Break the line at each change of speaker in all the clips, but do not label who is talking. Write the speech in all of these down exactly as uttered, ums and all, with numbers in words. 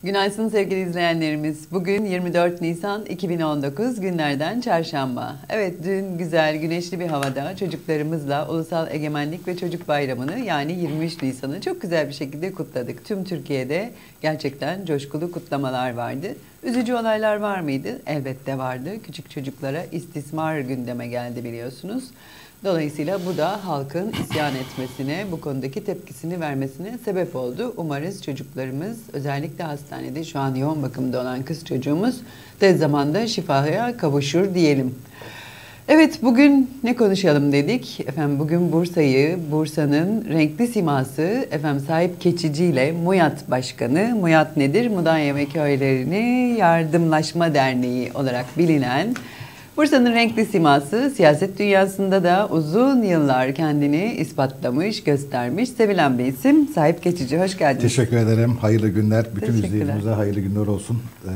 Günaydın sevgili izleyenlerimiz. Bugün yirmi dört Nisan iki bin on dokuz günlerden çarşamba. Evet, dün güzel güneşli bir havada çocuklarımızla Ulusal Egemenlik ve Çocuk Bayramı'nı yani yirmi üç Nisan'ı çok güzel bir şekilde kutladık. Tüm Türkiye'de gerçekten coşkulu kutlamalar vardı. Üzücü olaylar var mıydı? Elbette vardı. Küçük çocuklara istismar gündeme geldi biliyorsunuz. Dolayısıyla bu da halkın isyan etmesine, bu konudaki tepkisini vermesine sebep oldu. Umarız çocuklarımız, özellikle hastanede şu an yoğun bakımda olan kız çocuğumuz tez zamanda şifaya kavuşur diyelim. Evet, bugün ne konuşalım dedik? Efendim bugün Bursa'yı, Bursa'nın renkli siması efendim Sahip Keçici ile MUYAT Başkanı, MUYAT nedir? Mudanya ve Köylerini Yardımlaşma Derneği olarak bilinen Bursa'nın renkli siması, siyaset dünyasında da uzun yıllar kendini ispatlamış, göstermiş, sevilen bir isim. Sahip Keçici, hoş geldiniz.
Teşekkür ederim. Hayırlı günler. Bütün izleyicilerimize hayırlı günler olsun. Ee,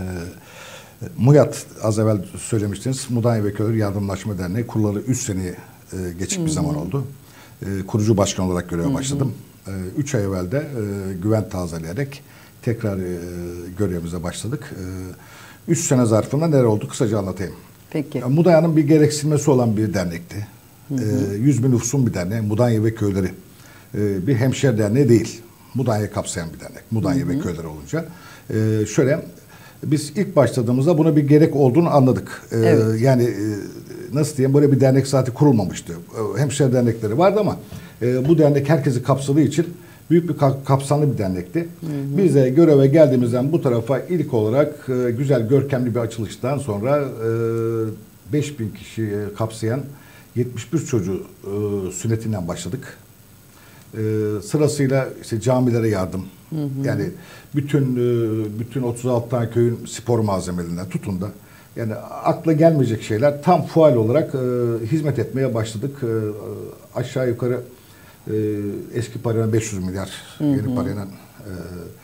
MUYAT, az evvel söylemiştiniz, Mudanya ve Köyleri Yardımlaşma Derneği kurulalı üç seneyi e, geçik bir Hı -hı. zaman oldu. E, kurucu başkan olarak göreve Hı -hı. başladım. üç ay evvel de e, güven tazeleyerek tekrar e, görevimize başladık. üç e, sene zarfında neler oldu kısaca anlatayım.
Peki.
Mudanya'nın bir gereksinmesi olan bir dernekti. Hı hı. yüz bin nüfusun bir derneği. Mudanya ve Köyleri. Ee, bir hemşire derneği değil. Mudanya'yı kapsayan bir dernek. Mudanya hı hı. ve Köyleri olunca. Ee, şöyle, biz ilk başladığımızda buna bir gerek olduğunu anladık. Ee, evet. Yani e, nasıl diyeyim, böyle bir dernek zaten kurulmamıştı. Ee, hemşire dernekleri vardı ama e, bu dernek herkesi kapsadığı için büyük bir kapsamlı bir dernekti. Hı hı. Biz de göreve geldiğimizden bu tarafa ilk olarak e, güzel görkemli bir açılıştan sonra e, beş bin kişiyi kapsayan yetmiş bir çocuğu e, sünnetinden başladık. E, sırasıyla işte camilere yardım. Hı hı. Yani bütün e, bütün otuz altı tane köyün spor malzemelerinden tutun da yani akla gelmeyecek şeyler tam faal olarak e, hizmet etmeye başladık. E, aşağı yukarı Ee, eski parayla beş yüz milyar, hı hı. yeni parayla e,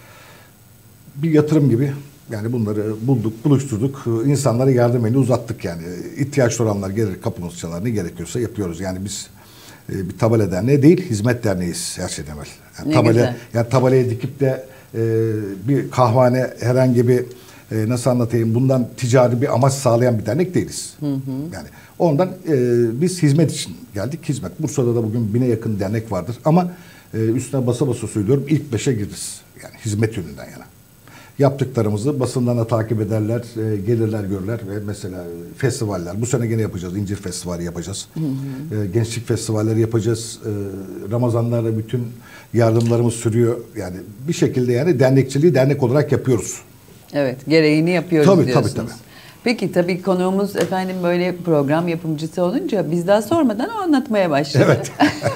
bir yatırım gibi yani bunları bulduk, buluşturduk, insanlara yardım elini uzattık yani. İhtiyaçlı olanlar gelir kapımız çalar, ne gerekiyorsa yapıyoruz. Yani biz e, bir tabela derneği değil, hizmet derneğiyiz her şeyden evvel. Yani tabela, yani tabelayı dikip de e, bir kahvehane herhangi bir e, nasıl anlatayım, bundan ticari bir amaç sağlayan bir dernek değiliz. Hı hı. Yani ondan e, biz hizmet için geldik. Hizmet. Bursa'da da bugün bine yakın dernek vardır. Ama e, üstüne basa basa söylüyorum, ilk beşe gireriz. Yani hizmet yönünden yana. Yaptıklarımızı basından da takip ederler, e, gelirler, görürler ve mesela festivaller. Bu sene gene yapacağız. İncir Festivali yapacağız. Hı hı. E, gençlik festivalleri yapacağız. E, Ramazanlarda bütün yardımlarımız sürüyor. Yani bir şekilde yani dernekçiliği dernek olarak yapıyoruz.
Evet, gereğini yapıyoruz
tabii,
diyorsunuz.
Tabii tabii.
Peki tabii konuğumuz efendim böyle program yapımcısı olunca biz daha sormadan o anlatmaya başladı.
Evet.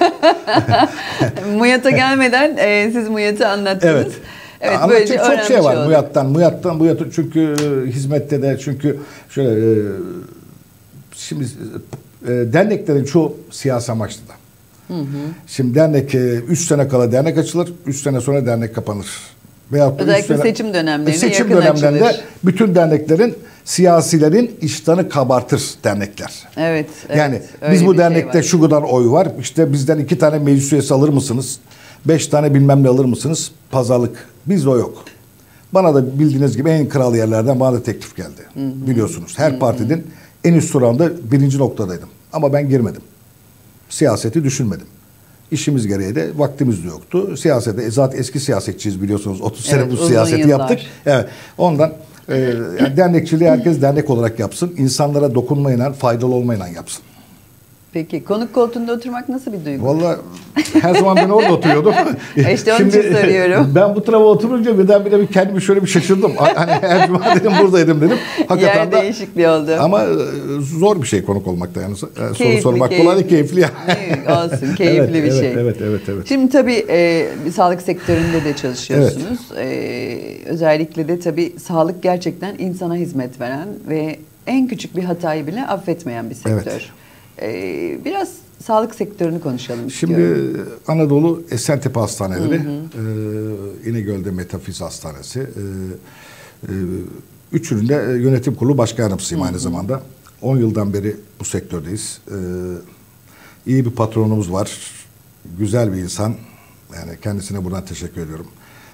MUYAT'a gelmeden e, siz MUYAT'ı anlattınız. Evet.
Evet, anlatacak çok şey var oldum. MUYAT'tan. MUYAT'tan bu çünkü hizmette de çünkü şöyle e, şimdi e, derneklerin çoğu siyasi amaçlı da. Hı hı. Şimdi dernek üç sene kala dernek açılır, üç sene sonra dernek kapanır.
Özellikle sene, seçim dönemlerine
seçim
yakın
dönemlerinde
açılır.
Bütün derneklerin siyasilerin iştahını kabartır dernekler.
Evet.
Yani
evet,
biz bu dernekte
şey
şu kadar oy var. İşte bizden iki tane meclis üyesi alır mısınız? Beş tane bilmem ne alır mısınız? Pazarlık. Bizde o yok. Bana da bildiğiniz gibi en kral yerlerden bana da teklif geldi. Hı hı. Biliyorsunuz. Her hı hı. partinin en üst oranda birinci noktadaydım. Ama ben girmedim. Siyaseti düşünmedim. İşimiz gereği de vaktimiz de yoktu. Siyasete, zaten eski siyasetçiyiz biliyorsunuz. otuz evet, sene bu siyaseti yıllar. yaptık. Evet. Ondan e, yani dernekçiliği herkes dernek olarak yapsın. İnsanlara dokunmayla, faydalı olmayla yapsın.
Peki konuk koltuğunda oturmak nasıl bir duygu?
Vallahi her zaman ben orada oturuyordum.
İşte onun için soruyorum.
Ben bu tarafa oturunca birdenbire bir kendimi şöyle bir şaşırdım. Hani her zaman dedim buradaydım dedim. Hakikaten
yer değişikliği oldu.
Ama zor bir şey konuk olmakta yani.
Keyifli,
Soru sormak
keyifli.
kolay değil, keyifli yani.
Olsun, keyifli
evet,
bir
evet,
şey.
Evet, evet, evet.
Şimdi tabii e, sağlık sektöründe de çalışıyorsunuz. Evet. E, özellikle de tabii sağlık gerçekten insana hizmet veren ve en küçük bir hatayı bile affetmeyen bir sektör. Evet. Biraz sağlık sektörünü konuşalım
Şimdi
istiyorum.
Anadolu Esentepe Hastaneleri, hı hı. E, İnegöl'de Metafiz Hastanesi. E, e, üçünün de yönetim kurulu başkan yardımcısıyım hı hı. aynı zamanda. on yıldan beri bu sektördeyiz. E, iyi bir patronumuz var. Güzel bir insan. Yani kendisine buradan teşekkür ediyorum.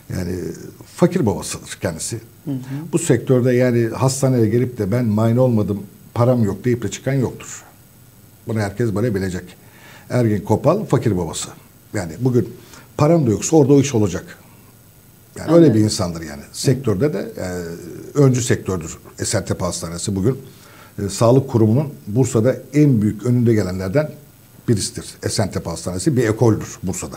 Yani fakir babasıdır kendisi. Hı hı. Bu sektörde yani hastaneye gelip de ben muayene olmadım, param yok deyip de çıkan yoktur. Bunu herkes böyle bilecek. Ergin Kopal fakir babası. Yani bugün param da yoksa orada o iş olacak. Yani öyle bir insandır yani. Sektörde de e, öncü sektördür Esentepe Hastanesi bugün. E, Sağlık Kurumu'nun Bursa'da en büyük önünde gelenlerden birisidir. Esentepe Hastanesi bir ekoldür Bursa'da.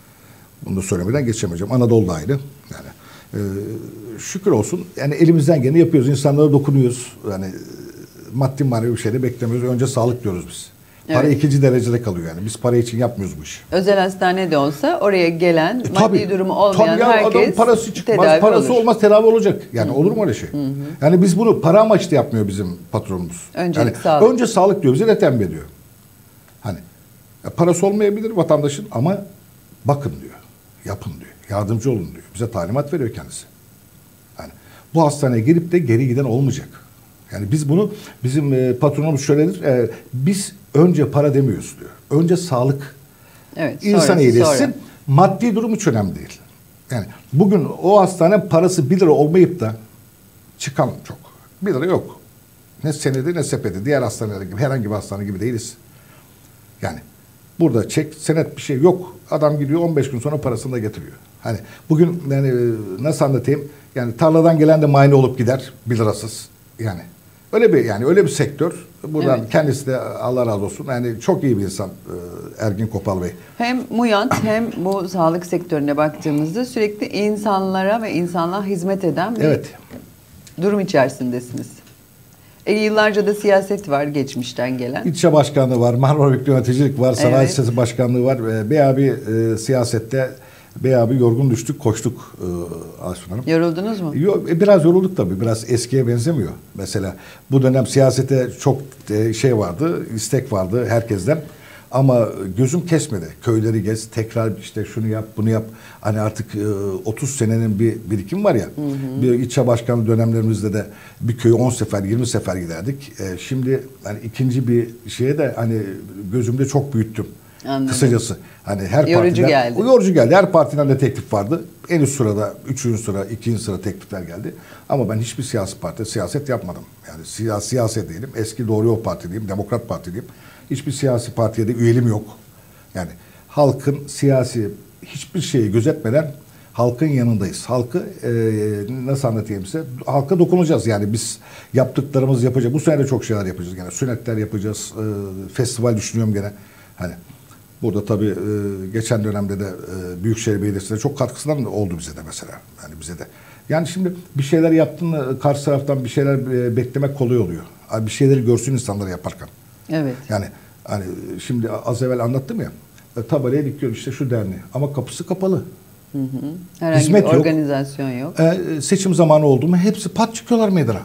Bunu da söylemeden geçemeyeceğim. Anadolu'da aynı. Yani e, şükür olsun. Yani elimizden geleni yapıyoruz. İnsanlara dokunuyoruz. Yani maddi manevi bir şey de beklemiyoruz. Önce sağlık diyoruz biz. Para evet. ikinci derecede kalıyor yani. Biz para için yapmıyoruz bu işi.
Özel hastane de olsa oraya gelen e, maddi tabii, durumu olmayan
tabii ya,
herkes
parası çıkmaz, parası olur. olmaz tedavi olacak. Yani hı-hı. Olur mu öyle şey? Hı-hı. Yani biz bunu para amaçlı yapmıyor bizim patronumuz.
Öncelik
yani,
sağlık.
Önce sağlık diyor. Bize de tembih ediyor. Hani ya parası olmayabilir vatandaşın ama bakın diyor. Yapın diyor. Yardımcı olun diyor. Bize talimat veriyor kendisi. Yani bu hastaneye girip de geri giden olmayacak. Yani biz bunu bizim e, patronumuz şöyledir. E, biz önce para demiyoruz diyor. Önce sağlık.
Evet,
İnsan iyileşsin. Maddi durum hiç önemli değil. Yani bugün o hastane parası bir lira olmayıp da çıkan çok. Bir lira yok. Ne senedi ne sepeti. Diğer hastaneler gibi herhangi bir hastane gibi değiliz. Yani burada çek, senet bir şey yok. Adam gidiyor on beş gün sonra parasını da getiriyor. Hani bugün yani nasıl anlatayım? Yani tarladan gelen de muayene olup gider bir lirasız. Yani öyle bir yani öyle bir sektör. Buradan evet. Kendisi de Allah razı olsun. Yani çok iyi bir insan Ergin Kopal Bey. Hem
Muyant hem bu sağlık sektörüne baktığımızda sürekli insanlara ve insanlığa hizmet eden bir evet. durum içerisindesiniz. E, yıllarca da siyaset var geçmişten gelen.
İlçe başkanlığı var, Marmara Büyük Yöneticilik var, Sanayi evet. Sitesi Başkanlığı var. Bey abi e, siyasette Bey abi yorgun düştük, koştuk e, Aysun Hanım.
Yoruldunuz mu?
Yo, biraz yorulduk tabii. Biraz eskiye benzemiyor. Mesela bu dönem siyasete çok e, şey vardı, istek vardı herkesten. Ama gözüm kesmedi. Köyleri gez, tekrar işte şunu yap, bunu yap. Hani artık e, otuz senenin bir birikim var ya. Hı hı. Bir ilçe başkanlığı dönemlerimizde de bir köyü on sefer, yirmi sefer giderdik. E, şimdi hani ikinci bir şeye de hani gözümde çok büyüttüm. Anladım. Kısacası. Hani her
yorucu
partiden,
geldi.
O yorucu geldi. Her partiden de teklif vardı. En üst sırada, üçüncü sıra, ikinci sıra teklifler geldi. Ama ben hiçbir siyasi partide siyaset yapmadım. Yani siyasi siyaset değilim. Eski Doğru Yol Partiliyim, Demokrat Partiliyim. Hiçbir siyasi partiye de üyeliğim yok. Yani halkın siyasi hiçbir şeyi gözetmeden halkın yanındayız. Halkı e, nasıl anlatayım size? Halka dokunacağız. Yani biz yaptıklarımızı yapacağız. Bu sene de çok şeyler yapacağız. Yani sünnetler yapacağız. E, festival düşünüyorum gene. Hani burada tabii e, geçen dönemde de e, Büyükşehir Belediyesi'ne çok katkısından oldu bize de mesela. Yani bize de. Yani şimdi bir şeyler yaptığında karşı taraftan bir şeyler e, beklemek kolay oluyor. Bir şeyleri görsün insanlar yaparken.
Evet.
Yani hani şimdi az evvel anlattım ya. E, tabelaya dikiyor işte şu derneği. Ama kapısı kapalı.
Hı hı. Herhangi Hizmet bir organizasyon yok. yok.
E, seçim zamanı oldu mu hepsi pat çıkıyorlar meydana.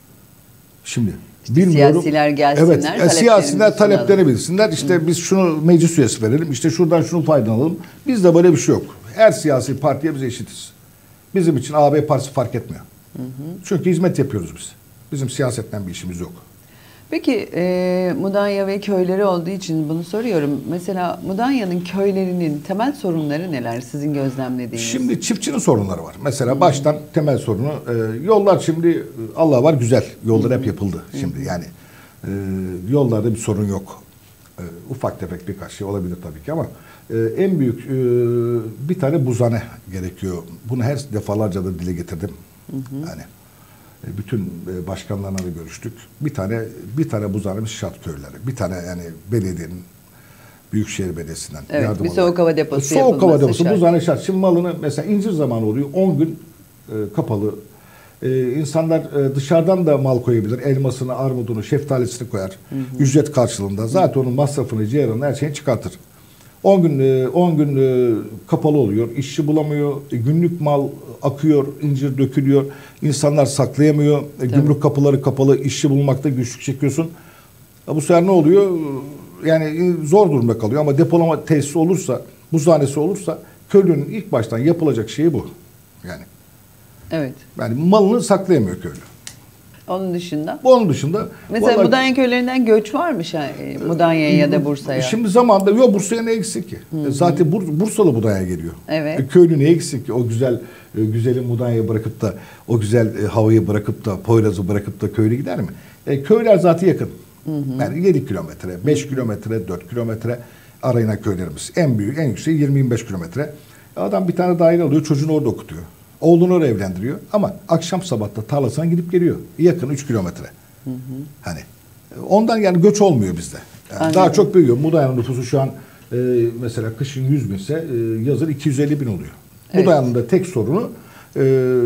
Şimdi
işte bilmiyorum. Siyasiler gelsinler.
Evet. E, siyasiler taleplerini bilsinler. İşte hı. biz şunu meclis üyesi verelim. İşte şuradan şunu faydalanalım. Bizde böyle bir şey yok. Her siyasi partiye biz eşitiz. Bizim için A B partisi fark etmiyor. Hı hı. Çünkü hizmet yapıyoruz biz. Bizim siyasetten bir işimiz yok.
Peki e, Mudanya ve köyleri olduğu için bunu soruyorum. Mesela Mudanya'nın köylerinin temel sorunları neler sizin gözlemlediğiniz?
Şimdi çiftçinin sorunları var. Mesela hmm. baştan temel sorunu e, yollar şimdi Allah var güzel. Yollar hmm. hep yapıldı hmm. şimdi yani. E, yollarda bir sorun yok. E, ufak tefek birkaç şey olabilir tabii ki ama e, en büyük e, bir tane buzhane gerekiyor. Bunu her defalarca da dile getirdim. Hmm. Yani bütün başkanlarla da görüştük. Bir tane bir tane buzhanemiz şart köylere. Bir tane yani belediyenin Büyükşehir Belediyesi'nden
evet,
yardım
bir soğuk hava deposu
soğuk hava deposu buzhane şart. Şimdi malını mesela incir zamanı oluyor. on gün e, kapalı. E, insanlar e, dışarıdan da mal koyabilir. Elmasını, armudunu, şeftalisini koyar. Hı hı. Ücret karşılığında. Zaten onun masrafını, ciğerini her şeyi çıkartır. on gün on gün kapalı oluyor. İşçi bulamıyor. Günlük mal akıyor, incir dökülüyor. İnsanlar saklayamıyor. Tabii. Gümrük kapıları kapalı. İşçi bulmakta güçlük çekiyorsun. Bu sefer ne oluyor? Yani zor durumda kalıyor ama depolama tesisi olursa, buzhanesi olursa köylünün ilk baştan yapılacak şeyi bu. Yani.
Evet.
Yani malını saklayamıyor köylü.
Onun dışında?
Onun dışında...
Mesela
vallahi,
Mudanya köylerinden göç var mı Mudanya'ya ya da Bursa'ya?
Şimdi zamanında yok, Bursa'ya ne eksik ki? Hı-hı. Zaten Bur Bursalı Mudanya'ya geliyor.
Evet.
E, köylü ne eksik ki? O güzel e, güzeli Mudanya'yı bırakıp da, o güzel e, havayı bırakıp da, Poyraz'ı bırakıp da köylü gider mi? E, köyler zaten yakın. Hı hı. Yani yedi kilometre, beş kilometre, dört kilometre arayına köylerimiz. En büyük, en yüksek yirmi yirmi beş kilometre. Adam bir tane daire alıyor, çocuğunu orada okutuyor. Oğlunu oraya evlendiriyor ama akşam sabahta tarlasına gidip geliyor. Yakın üç kilometre. Hı hı. Hani ondan yani göç olmuyor bizde. Yani daha çok büyüyor. Mudanya'nın nüfusu şu an e, mesela kışın yüz binse e, yazın iki yüz elli bin oluyor. Evet. Mudanya'nın da tek sorunu e,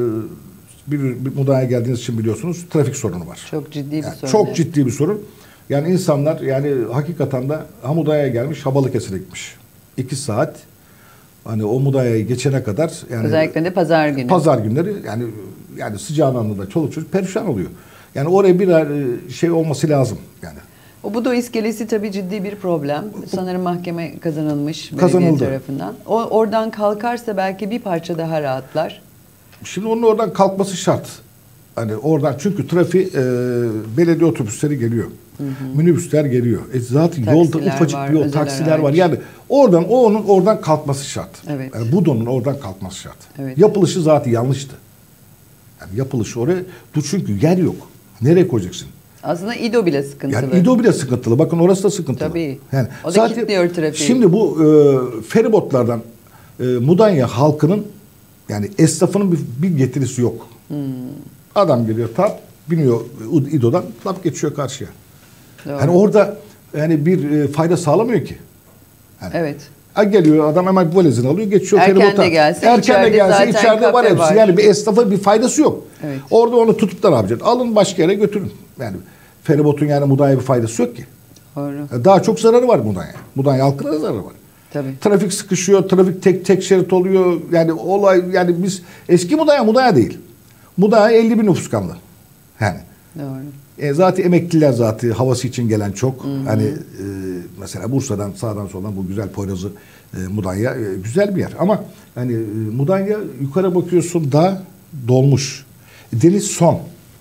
bir, bir Mudanya'ya geldiğiniz için biliyorsunuz trafik sorunu var.
Çok ciddi bir
yani
sorun.
Çok
evet.
ciddi bir sorun. Yani insanlar yani hakikaten de ha Mudanya'ya gelmiş, ha Balıkesir'e gitmiş. iki saat. Hani o Mudanya'yı geçene kadar yani
özellikle de pazar günü.
Pazar günleri yani yani sıcağın anında çoluk çocuk perişan oluyor. Yani oraya bir şey olması lazım yani.
O Budo iskelesi tabii ciddi bir problem. Sanırım mahkeme kazanılmış belediye
Kazanıldı.
tarafından. O oradan kalkarsa belki bir parça daha rahatlar.
Şimdi onun oradan kalkması şart. Hani oradan çünkü trafik e, belediye otobüsleri geliyor. Hı hı. Minibüsler geliyor. E zaten taksiler yolda ufacık var, bir yol, taksiler var. Yani oradan o onun oradan kalkması şart.
Evet.
Yani Budo'nun oradan kalkması şart.
Evet.
Yapılışı zaten yanlıştı. Yani yapılışı oraya çünkü yer yok. Nereye koyacaksın?
Aslında İdo bile sıkıntılı.
Yani İdo bile sıkıntılı. Bakın orası da sıkıntılı.
Tabii.
Yani
o da
zaten
kilitliyor trafiği.
Şimdi bu e, feribotlardan e, Mudanya halkının yani esnafının bir, bir getirisi yok. Hmm. Adam geliyor tap biniyor İdo'dan tap geçiyor karşıya. Doğru. Yani orada yani bir e, fayda sağlamıyor ki. Yani,
evet.
Ha geliyor adam hemen valizini alıyor geçiyor
erken
feribota.
De gelse,
erken de gelse içeride var hepsi.
Var.
Yani bir esnafa bir faydası yok.
Evet.
Orada onu tutup da ne yapacaksın? Alın başka yere götürün. Yani feribotun yani Mudanya'ya bir faydası yok ki.
Doğru.
Daha çok zararı var Mudanya. Mudanya halkına da zararı var.
Tabii.
Trafik sıkışıyor, trafik tek tek şerit oluyor. Yani olay yani biz eski Mudanya Mudanya değil. Mudanya elli bin nüfus kaldı. Yani.
Doğru.
E zaten emekliler zaten havası için gelen çok. Hı hı. Hani e, mesela Bursa'dan sağdan soldan bu güzel Poyraz'ı e, Mudanya e, güzel bir yer. Ama hani e, Mudanya yukarı bakıyorsun dağ dolmuş. E, deniz son.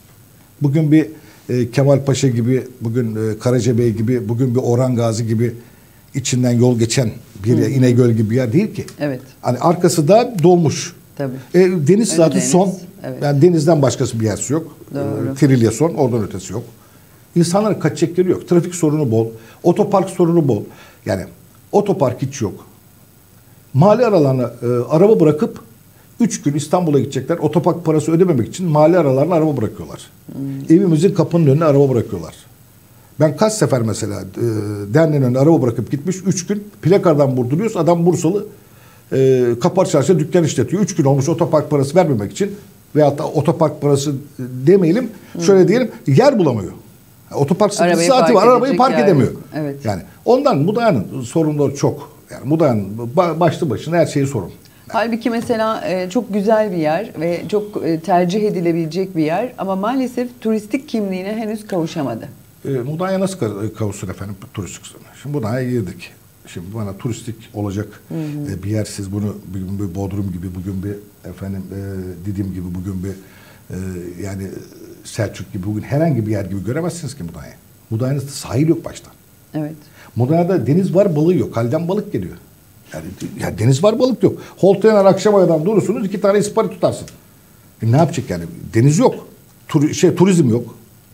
Bugün bir e, Kemal Paşa gibi, bugün e, Karacabey gibi, bugün bir Orhan Gazi gibi içinden yol geçen bir yer, İnegöl gibi bir yer değil ki.
Evet.
Hani arkası da dolmuş.
Tabii.
E, deniz zaten
deniz.
son.
Evet.
Yani denizden başkası bir yersi yok.
Doğru.
E, Trilye son, oradan ötesi yok. İnsanların kaçacak yeri yok. Trafik sorunu bol. Otopark sorunu bol. Yani otopark hiç yok. Mahalle aralarına e, araba bırakıp üç gün İstanbul'a gidecekler. Otopark parası ödememek için mahalle aralarına araba bırakıyorlar. Hmm. Evimizin kapının önüne araba bırakıyorlar. Ben kaç sefer mesela e, Derneğin önüne araba bırakıp gitmiş. Üç gün plakardan vurduruyoruz. Adam Bursalı e, Kapar Çarşı'da dükkan işletiyor. Üç gün olmuş otopark parası vermemek için veyahut da otopark parası demeyelim. Hmm. Şöyle diyelim yer bulamıyor. Otopark sıkıntısı saati var. Arabayı park edemiyor.
Evet. Yani
ondan Mudanya'nın sorunları çok. Yani Mudanya'nın başlı başına her şeyi sorun.
Halbuki mesela e, çok güzel bir yer ve çok e, tercih edilebilecek bir yer ama maalesef turistik kimliğine henüz kavuşamadı.
E, Mudanya nasıl kavuşsun efendim turistik? Şimdi Mudanya'ya girdik. Şimdi bana turistik olacak hı hı. E, bir yer, siz bunu bugün bir Bodrum gibi, bugün bir efendim e, Didim gibi, bugün bir e, yani Selçuk gibi, bugün herhangi bir yer gibi göremezsiniz ki Mudanya. Mudanya'da sahil yok baştan.
Evet.
Mudanya'da deniz var, balığı yok. Halden balık geliyor. Yani, yani deniz var, balık yok. Holtayanar akşam ayadan durursunuz, iki tane ispari tutarsın. E ne yapacak yani? Deniz yok. Tur, şey turizm yok.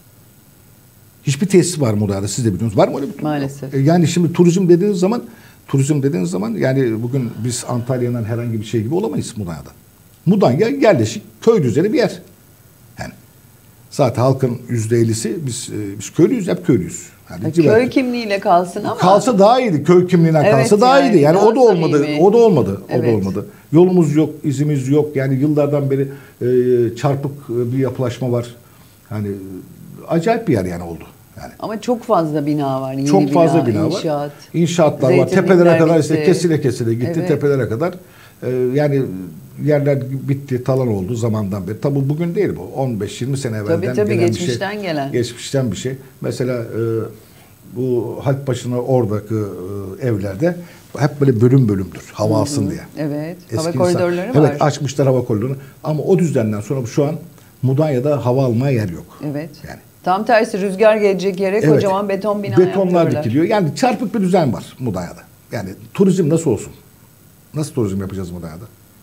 Hiçbir tesis var Mudanya'da, siz de biliyorsunuz. Var mı öyle bir?
Maalesef.
E yani şimdi turizm dediğiniz zaman, turizm dediğiniz zaman yani bugün biz Antalya'dan herhangi bir şey gibi olamayız Mudanya'da. Mudanya yerleşik köy düzeni bir yer. Yani zaten halkın yüzde ellisi biz e, biz köylüyüz, hep köylüyüz. Yani
köy civarı kimliğiyle kalsın ama
kalsa daha iyiydi. Köy kimliğinden evet, kalsa daha yani, iyiydi. Yani o da olmadı. Samimi. O da olmadı. Evet. O da olmadı. Yolumuz yok, izimiz yok. Yani yıllardan beri e, çarpık bir yapılaşma var. Hani acayip bir yer yani oldu. Yani.
Ama çok fazla bina var. Yeni
çok fazla bina, bina
inşaat,
var. İnşaatlar var. Tepelere kadar
bitti.
işte kesile kesile gitti. Evet. Tepelere kadar. E, yani yerler bitti, talan oldu zamandan beri. Tabi bugün değil bu. on beş yirmi sene evvelden
tabii, tabii,
gelen
geçmişten
bir şey.
gelen.
Geçmişten bir şey. Mesela e, bu Halkbaşı'na oradaki e, evlerde hep böyle bölüm bölümdür. Hava alsın diye.
Evet.
Eski
hava
insan,
koridorları
evet,
var.
Evet açmışlar hava koridorunu. Ama o düzenden sonra şu an Mudanya'da hava almaya yer yok.
Evet.
Yani.
Tam tersi rüzgar gelecek yere
Evet.
kocaman beton bina
Betonlar
yapıyorlar.
dikiliyor. Yani çarpık bir düzen var Mudanya'da. Yani turizm nasıl olsun? Nasıl turizm yapacağız Mudanya'da?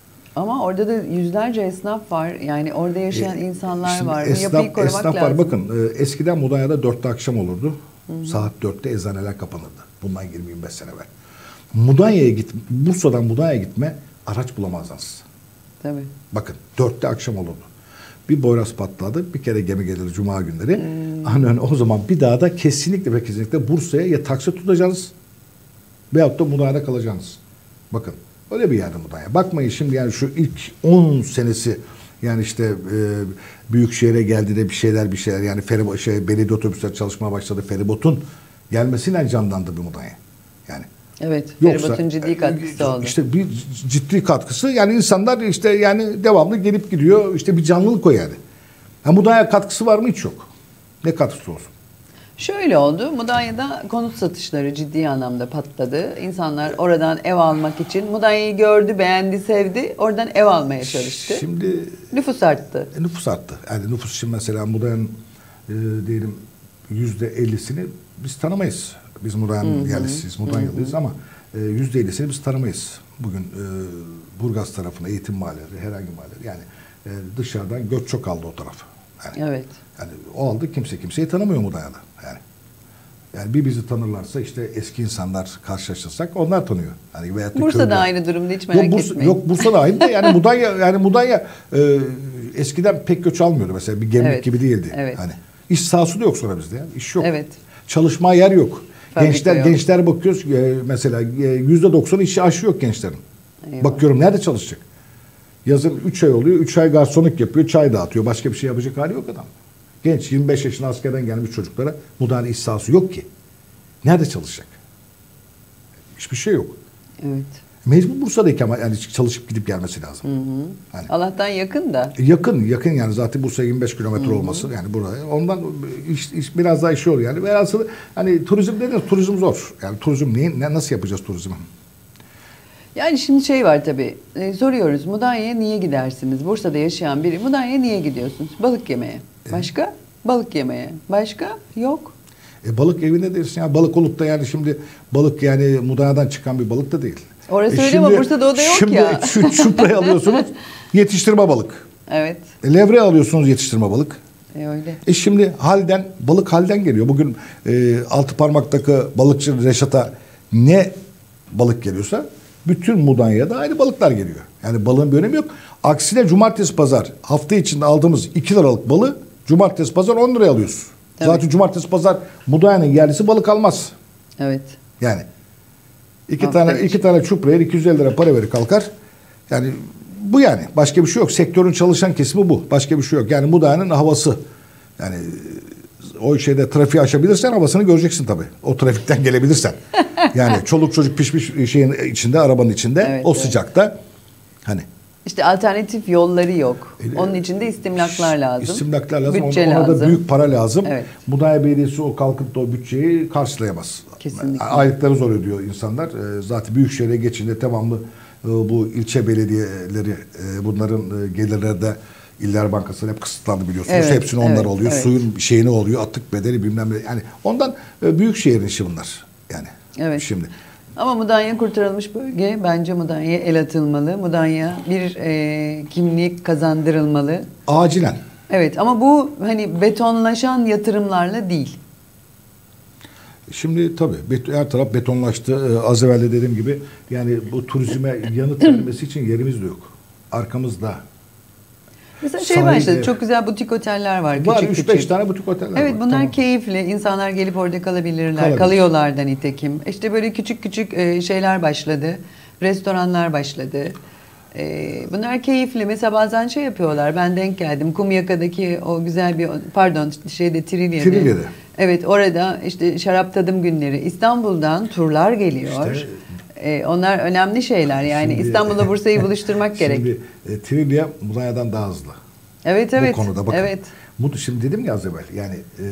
Ama orada da yüzlerce esnaf var. Yani orada yaşayan
E,
insanlar
Şimdi
var. Bu
esnaf,
yapıyı korumak
esnaf
lazım.
var. Bakın e, eskiden Mudanya'da dörtte akşam olurdu. Hı-hı. Saat dörtte eczaneler kapanırdı. Bundan yirmi yirmi beş sene evvel. Mudanya'ya git, Bursa'dan Mudanya'ya gitme araç bulamazdınız.
Tabii.
Bakın dörtte akşam olurdu. Bir boyraz patladı. Bir kere gemi gelir cuma günleri. Hmm. Hani o zaman bir daha da kesinlikle ve kesinlikle Bursa'ya ya taksi tutacaksınız veyahut da Mudanya'da kalacaksınız. Bakın öyle bir yerde Mudanya. Bakmayın şimdi yani şu ilk on senesi yani işte e, Büyükşehir'e geldi de bir şeyler bir şeyler yani feribot, şey, belediye otobüsler çalışmaya başladı. Feribotun gelmesiyle canlandı bir Mudanya. Yani
evet.
Yoksa,
feribotun ciddi katkısı oldu.
İşte bir ciddi katkısı yani insanlar işte yani devamlı gelip gidiyor işte bir canlılık o yani. Ha, Mudanya katkısı var mı? Hiç yok. Ne katkısı olsun?
Şöyle oldu. Mudanya'da konut satışları ciddi anlamda patladı. İnsanlar oradan ev almak için Mudanya'yı gördü, beğendi, sevdi. Oradan ev almaya çalıştı.
Şimdi
nüfus arttı.
E, nüfus arttı. Yani nüfus şimdi mesela Mudanya'nın e, diyelim yüzde ellisini biz tanımayız. Biz Mudanya'nın yerlisiyiz, Mudanyalıyız ama yüzde ellisini biz tanımayız. Bugün e, Burgaz tarafına eğitim mahalleleri, herhangi mahalleleri yani e, dışarıdan göç çok aldı o taraf. Yani,
evet.
Yani o aldı kimse kimseyi tanımıyor Mudanya'da. Yani yani bir bizi tanırlarsa işte eski insanlar karşılaşırsak onlar tanıyor. Yani veyahut da
Bursa'da
köylüler.
aynı durumda hiç merak
yok, Bursa,
etmeyin.
Yok Bursa'da aynı da yani Mudanya yani Mudanya e, eskiden pek göç almıyordu mesela bir gemlik
evet.
gibi değildi.
Evet.
Hani iş sahası da yok sonra bizde yani. İş yok.
Evet.
Çalışma yer yok.
Fabrika
gençler
yok.
gençler bakıyoruz e, mesela yüzde doksan işi aşı yok gençlerin.
Eyvallah.
Bakıyorum nerede çalışacak? Yazın üç ay oluyor. üç ay garsonluk yapıyor. Çay dağıtıyor. Başka bir şey yapacak hali yok adam. Genç yirmi beş yaşına askerden gelmiş çocuklara Mudanya iş sahası yok ki. Nerede çalışacak? Hiçbir şey yok.
Evet.
Mecbur Bursa'dayken ama yani çalışıp gidip gelmesi lazım.
Hı hı.
Hani,
Allah'tan yakın da.
yakın, yakın yani zaten Bursa yirmi beş kilometre olması yani buraya. Ondan iş, iş biraz daha işi oluyor yani. Velhasıl hani turizm dediniz, turizm zor. Yani turizm neyin, ne, nasıl yapacağız turizmi?
Yani şimdi şey var tabii. E, soruyoruz Mudanya'ya niye gidersiniz? Bursa'da yaşayan biri Mudanya'ya niye gidiyorsunuz? Balık yemeye. Başka? Balık yemeye. Başka? Yok.
E, balık evinde dersin ya balık olup da yani şimdi balık yani Mudanya'dan çıkan bir balık da değil.
Orası
E
öyle ama Bursa'da o da yok
şimdi
ya.
Şimdi şu çuprayı alıyorsunuz yetiştirme balık.
Evet.
E, levre alıyorsunuz yetiştirme balık.
E öyle.
E şimdi halden balık halden geliyor. Bugün e, altı parmaktaki balıkçı Reşat'a ne balık geliyorsa bütün Mudanya'da aynı balıklar geliyor. Yani balığın bir önemi yok. Aksine cumartesi pazar hafta içinde aldığımız iki liralık balığı cumartesi pazar on liraya alıyoruz.
Tabii.
Zaten cumartesi pazar Mudanya'nın yerlisi balık almaz.
Evet.
Yani iki
Hafta
tane
içi.
iki tane çupraya iki yüz elli lira para verir kalkar. Yani bu yani başka bir şey yok. Sektörün çalışan kesimi bu. Başka bir şey yok. Yani Mudanya'nın havası. Yani o şeyde trafiği aşabilirsen havasını göreceksin tabii. O trafikten gelebilirsen. Yani çoluk çocuk pişmiş şeyin içinde, arabanın içinde,
Evet,
o
evet.
sıcakta hani
İşte alternatif yolları yok. Onun için de istimlaklar lazım.
İstimlaklar lazım.
Bütçe
Ona, ona da
lazım.
büyük para lazım.
Evet.
Mudanya Belediyesi o kalkıp da o bütçeyi karşılayamaz.
Kesinlikle.
Aylıkları zor ödüyor insanlar. Ee, Zaten Büyükşehir'e geçince devamlı e, bu ilçe belediyeleri e, bunların e, gelirleri de İller Bankası'nın hep kısıtlandı biliyorsunuz.
Evet,
Hepsini onlar
evet,
oluyor.
evet.
Suyun şeyini oluyor. Atık bedeli bilmem ne. Yani ondan e, Büyükşehir'in işi bunlar. Yani
Evet.
şimdi.
Ama Mudanya kurtarılmış bölge. Bence Mudanya'ya el atılmalı. Mudanya bir e, kimlik kazandırılmalı.
Acilen.
Evet ama bu hani betonlaşan yatırımlarla değil.
Şimdi tabii bet- her taraf betonlaştı. Ee, Az evvel de dediğim gibi yani bu turizme yanıt vermesi için yerimiz de yok. Arkamızda.
Mesela şey
Sahilde-
başladı. Çok güzel butik oteller var.
Var
Küçük
üç beş
küçük.
tane butik oteller
Evet
var.
bunlar
Tamam.
keyifli. İnsanlar gelip orada kalabilirler.
Kalabilir.
Kalıyorlar da nitekim. İşte böyle küçük küçük e, şeyler başladı. Restoranlar başladı. E, bunlar keyifli. Mesela bazen şey yapıyorlar. Ben denk geldim. Kumyaka'daki o güzel bir pardon şeyde Trilye'de.
Trilye'de.
Evet orada işte şarap tadım günleri. İstanbul'dan turlar geliyor.
İşte-
E, onlar önemli şeyler. Yani
Şimdi-
İstanbul'la Bursa'yı buluşturmak gerek.
Şimdi e, Trilye Mudanya'dan daha hızlı.
Evet evet.
Bu konuda bakın.
Evet.
Bu, şimdi dedim ya az evvel yani e,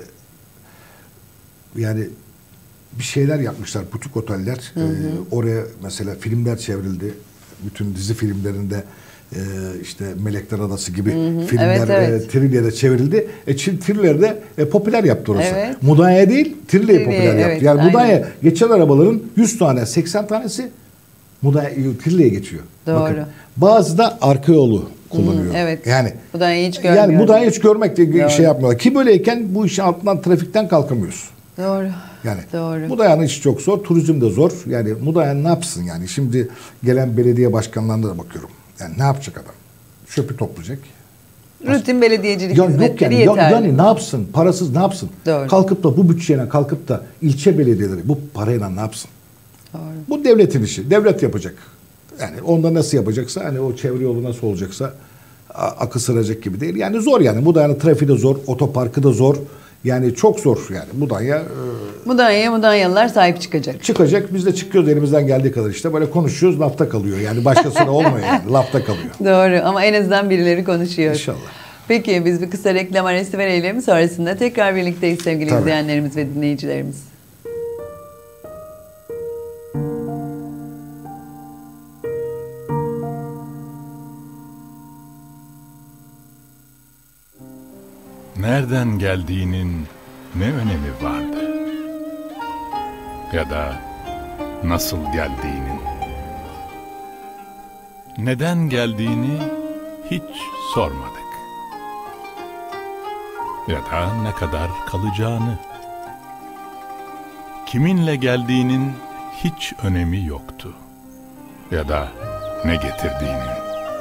yani bir şeyler yapmışlar butik oteller. E, oraya mesela filmler çevrildi. Bütün dizi filmlerinde e, işte Melekler Adası gibi
Hı hı.
filmler
Evet, evet.
e, Trilya'da çevrildi. E, Trilya'da e, popüler yaptı orası.
Evet.
Mudanya değil, Trilya'yı
Trilya,
popüler
evet,
yaptı. Yani
aynen.
Mudanya geçen arabaların yüz tane, seksen tanesi Mudanya, Trilya'ya geçiyor.
Doğru.
Bakın, bazı da arka yolu kullanıyor.
Hı, evet.
Yani
Mudanya'yı hiç görmüyorum.
yani Mudanya hiç görmek de
Doğru.
şey yapmıyorlar. Ki böyleyken bu işin altından, trafikten kalkamıyoruz.
Doğru.
Yani
Doğru.
Mudanya'nın işi çok zor, turizm de zor. Yani Mudanya ne yapsın yani? Şimdi gelen belediye başkanlarına da bakıyorum. Yani ne yapacak adam? Çöpü toplayacak.
Rutin belediyecilik
Ya yok
hizmetleri
yani, ya,
yeterli.
yani ne yapsın? Parasız ne yapsın?
Doğru.
Kalkıp da bu bütçeyle kalkıp da ilçe belediyeleri bu parayla ne yapsın?
Doğru.
Bu devletin işi. Devlet yapacak. Yani onda nasıl yapacaksa, hani o çevre yolu nasıl olacaksa a- akıl sıracak gibi değil. Yani zor yani. Mudanya'nın trafiği de zor, otoparkı da zor. Yani çok zor yani. Mudanya e,
Mudanya'ya Mudanyalılar sahip çıkacak.
çıkacak. Biz de çıkıyoruz elimizden geldiği kadar işte. Böyle konuşuyoruz, lafta kalıyor. Yani başkasına olmuyor yani. Lafta kalıyor.
Doğru ama en azından birileri konuşuyor.
İnşallah.
Peki biz bir kısa reklam arası verelim. Sonrasında tekrar birlikteyiz sevgili
Tabii.
izleyenlerimiz ve dinleyicilerimiz.
Nereden geldiğinin ne önemi vardı? Ya da nasıl geldiğinin? Neden geldiğini hiç sormadık. Ya da ne kadar kalacağını. Kiminle geldiğinin hiç önemi yoktu. Ya da ne getirdiğinin.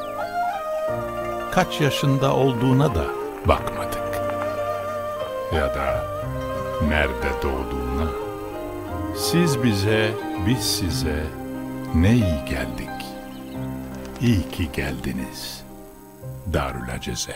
Kaç yaşında olduğuna da bakmadık. Ya da nerede doğduğuna. Siz bize, biz size ne iyi geldik. İyi ki geldiniz. Darül Acize.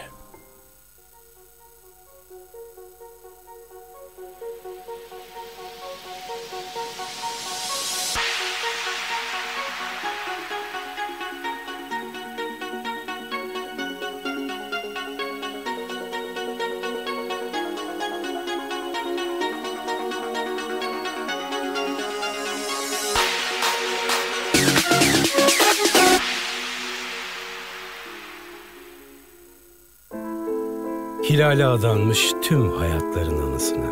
Hilale adanmış tüm hayatların anısına.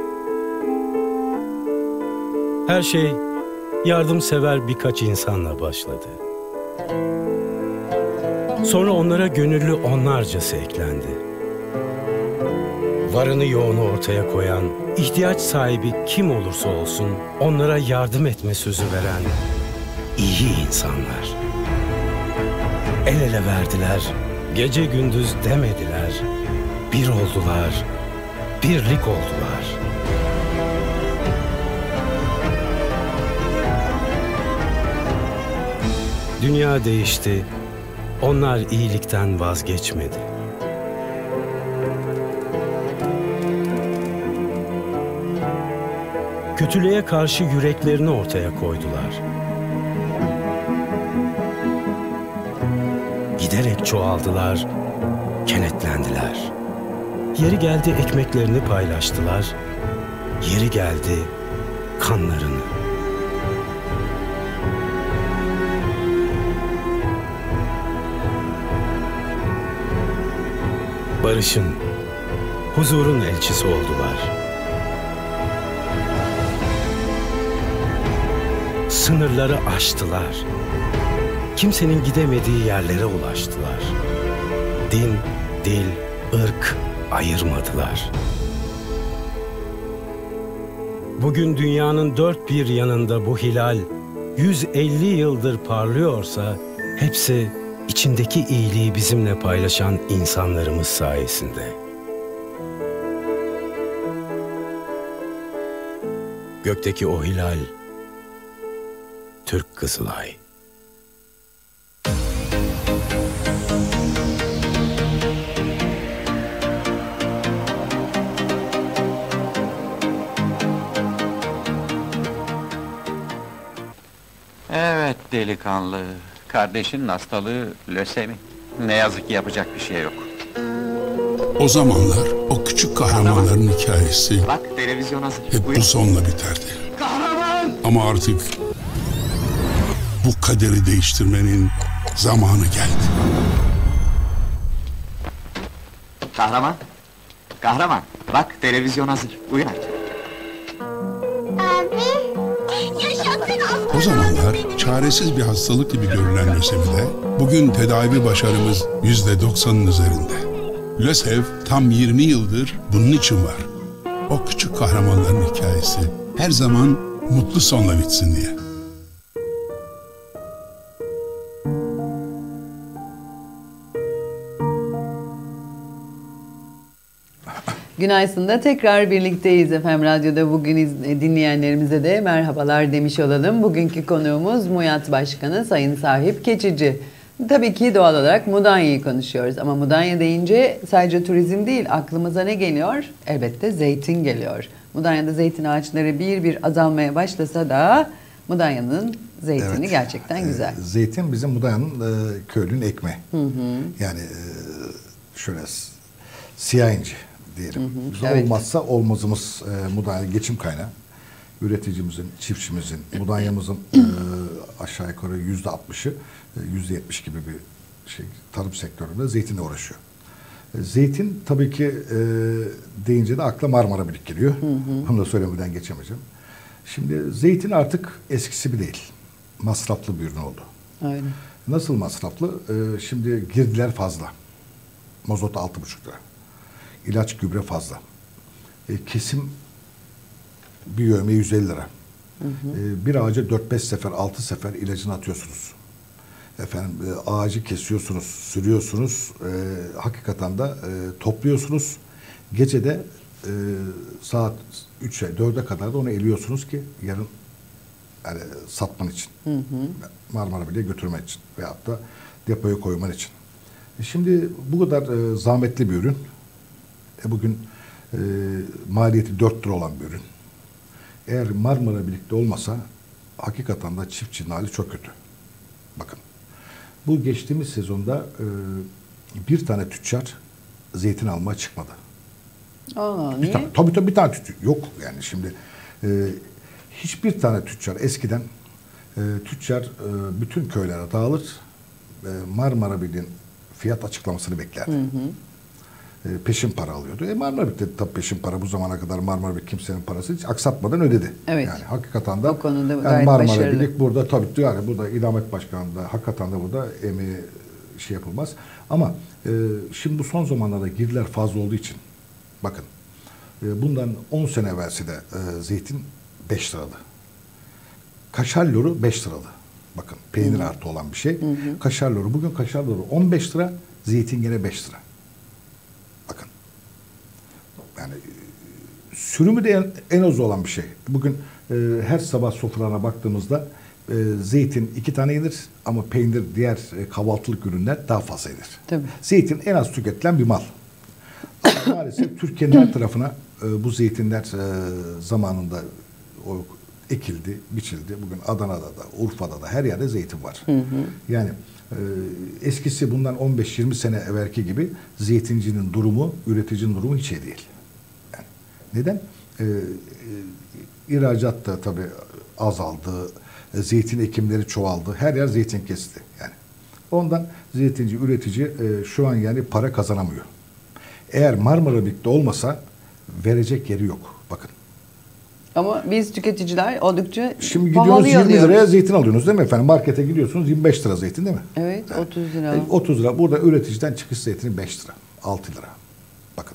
Her şey yardımsever birkaç insanla başladı. Sonra onlara gönüllü onlarcası eklendi. Varını yoğunu ortaya koyan, ihtiyaç sahibi kim olursa olsun onlara yardım etme sözü veren iyi insanlar. El ele verdiler, gece gündüz demediler. Bir oldular, birlik oldular. Dünya değişti, onlar iyilikten vazgeçmedi. Kötülüğe karşı yüreklerini ortaya koydular. Giderek çoğaldılar, kenetlendiler. Yeri geldi ekmeklerini paylaştılar, yeri geldi kanlarını. Barışın, huzurun elçisi oldular. Sınırları aştılar. Kimsenin gidemediği yerlere ulaştılar. Din, dil, ırk ayırmadılar. Bugün dünyanın dört bir yanında bu hilal yüz elli yıldır parlıyorsa hepsi içindeki iyiliği bizimle paylaşan insanlarımız sayesinde. Gökteki o hilal Türk Kızılay.
Evet delikanlı. Kardeşinin hastalığı lösemi. Ne yazık ki yapacak bir şey yok.
O zamanlar o küçük kahramanların hikayesi
Bak televizyon hazır.
hep
Buyur.
bu sonla biterdi.
Kahraman!
Ama artık bu kaderi değiştirmenin zamanı geldi.
Kahraman, kahraman, bak televizyon hazır, uyan.
Abi, yaşasın.
O zamanlar çaresiz bir hastalık gibi görülen lösemide bugün tedavi başarımız yüzde doksanın üzerinde. LÖSEV tam yirmi yıldır bunun için var. O küçük kahramanların hikayesi her zaman mutlu sonla bitsin diye.
Günaydın'da tekrar birlikteyiz efendim. Radyoda bugün iz- dinleyenlerimize de merhabalar demiş olalım. Bugünkü konuğumuz MUYAT Başkanı Sayın Sahip Keçici. Tabii ki doğal olarak Mudanya'yı konuşuyoruz ama Mudanya deyince sadece turizm değil, aklımıza ne geliyor? Elbette zeytin geliyor. Mudanya'da zeytin ağaçları bir bir azalmaya başlasa da Mudanya'nın zeytini
Evet.
gerçekten güzel.
E, zeytin bizim Mudanya'nın e, köylünün ekmeği. Yani e, şöyle s- siyah inci diyelim. Biz
evet.
olmazsa olmazımız e, Mudanya geçim kaynağı. Üreticimizin, çiftçimizin, Mudanya'mızın e, aşağı yukarı yüzde altmışı, yüzde yetmiş gibi bir şey tarım sektöründe zeytinle uğraşıyor. E, zeytin tabii ki e, deyince de akla Marmara Birlik geliyor. Bunu da söylemeden geçemeyeceğim. Şimdi zeytin artık eskisi gibi değil. Masraflı bir ürün oldu.
Öyle.
Nasıl masraflı? Ee, şimdi girdiler fazla. Mazot altı buçuk lira. İlaç, gübre fazla. Ee, kesim bir yövme yüz elli lira. Ee, bir ağaca dört beş sefer, altı sefer ilacını atıyorsunuz. Efendim e, ağacı kesiyorsunuz, sürüyorsunuz. E, hakikaten de e, topluyorsunuz. Gecede e, saat üçe, dörde kadar da onu eliyorsunuz ki yarın yani satman için. Hı hı. Marmara bile götürmek için veyahut da depoya koyman için. E şimdi bu kadar e, zahmetli bir ürün. E bugün e, maliyeti dört lira olan bir ürün. Eğer Marmara birlikte olmasa hakikaten de çiftçinin hali çok kötü. Bakın. Bu geçtiğimiz sezonda e, bir tane tüccar zeytin almaya çıkmadı.
Aa,
Bir
niye?
tane, tabii tabii bir tane tüccar. Yok yani şimdi e, hiçbir tane tüccar eskiden e, tüccar e, bütün köylere dağılır e, Marmara Birliği'nin fiyat açıklamasını beklerdi. Hı hı. E, peşin para alıyordu. E Marmara Birliği de tabii peşin para bu zamana kadar Marmara Birliği kimsenin parası hiç aksatmadan ödedi.
Evet.
Yani hakikaten de
O konuda
yani
gayet
Marmara
başarılı.
Birliği burada tabii yani burada İdamet Başkanı da hakikaten de burada emeği şey yapılmaz. Ama e, şimdi bu son zamanlarda girdiler fazla olduğu için bakın e, bundan on sene evvelsi de e, zeytin beş liradı. Kaşar loru beş liradı. Bakın peynir artı olan bir şey. Hı hı. Kaşar loru. Bugün kaşar loru on beş lira, zeytin gene beş lira. Bakın. Yani e, sürümü de en, en az olan bir şey. Bugün e, her sabah sofralarına baktığımızda e, zeytin iki tane yenir ama peynir, diğer e, kahvaltılık ürünler daha fazla yenir.
Tabii.
Zeytin en az tüketilen bir mal. Ama maalesef Türkiye'nin her tarafına e, bu zeytinler e, zamanında o ekildi, biçildi. Bugün Adana'da da, Urfa'da da her yerde zeytin var. Hı hı. Yani e, eskisi bundan on beş yirmi sene evvelki gibi zeytincinin durumu, üreticinin durumu hiç iyi değil. Yani neden? E, e, ihracat da tabii azaldı. E, zeytin ekimleri çoğaldı. Her yer zeytin kesti. Yani ondan zeytinci, üretici e, şu an yani para kazanamıyor. Eğer Marmara Birlikte olmasa verecek yeri yok. Bakın.
Ama biz tüketiciler oldukça
Şimdi
pahalıya
gidiyorsunuz yirmi liraya
alıyoruz.
zeytin alıyorsunuz değil mi efendim? Markete gidiyorsunuz yirmi beş lira zeytin değil mi?
Evet, otuz lira.
E, otuz lira. Burada üreticiden çıkış zeytini beş lira. altı lira. Bakın.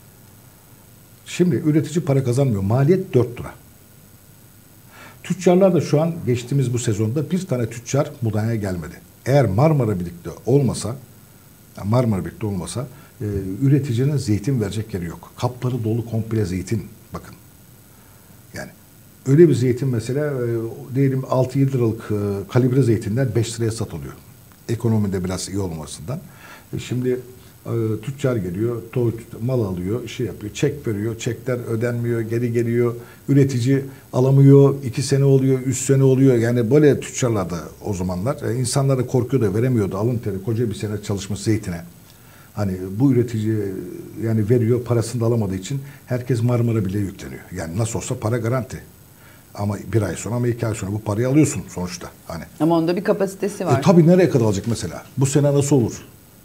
Şimdi üretici para kazanmıyor. Maliyet dört lira. Tüccarlar da şu an geçtiğimiz bu sezonda bir tane tüccar Mudanya'ya gelmedi. Eğer Marmara Birlikte olmasa, yani Marmara Birlikte olmasa e, üreticinin zeytin verecek yeri yok. Kapları dolu komple zeytin. Bakın. Yani öyle bir zeytin mesela e, diyelim altı yedi liralık e, kalibre zeytinler beş liraya satılıyor. Ekonomide biraz iyi olmasından. E, şimdi e, tüccar geliyor, to, mal alıyor, şey yapıyor, çek veriyor, çekler ödenmiyor, geri geliyor. Üretici alamıyor, iki sene oluyor, üç sene oluyor. Yani böyle tüccarlar da o zamanlar. E, insanlar da korkuyor da veremiyordu alın teri, koca bir sene çalışmış zeytine. Hani bu üretici yani veriyor, parasını da alamadığı için herkes Marmara bile yükleniyor. Yani nasıl olsa para garanti. Ama bir ay sonra ama iki ay sonra bu parayı alıyorsun sonuçta. Hani.
Ama onda bir kapasitesi var.
E, tabii nereye kadar alacak mesela? Bu sene nasıl olur?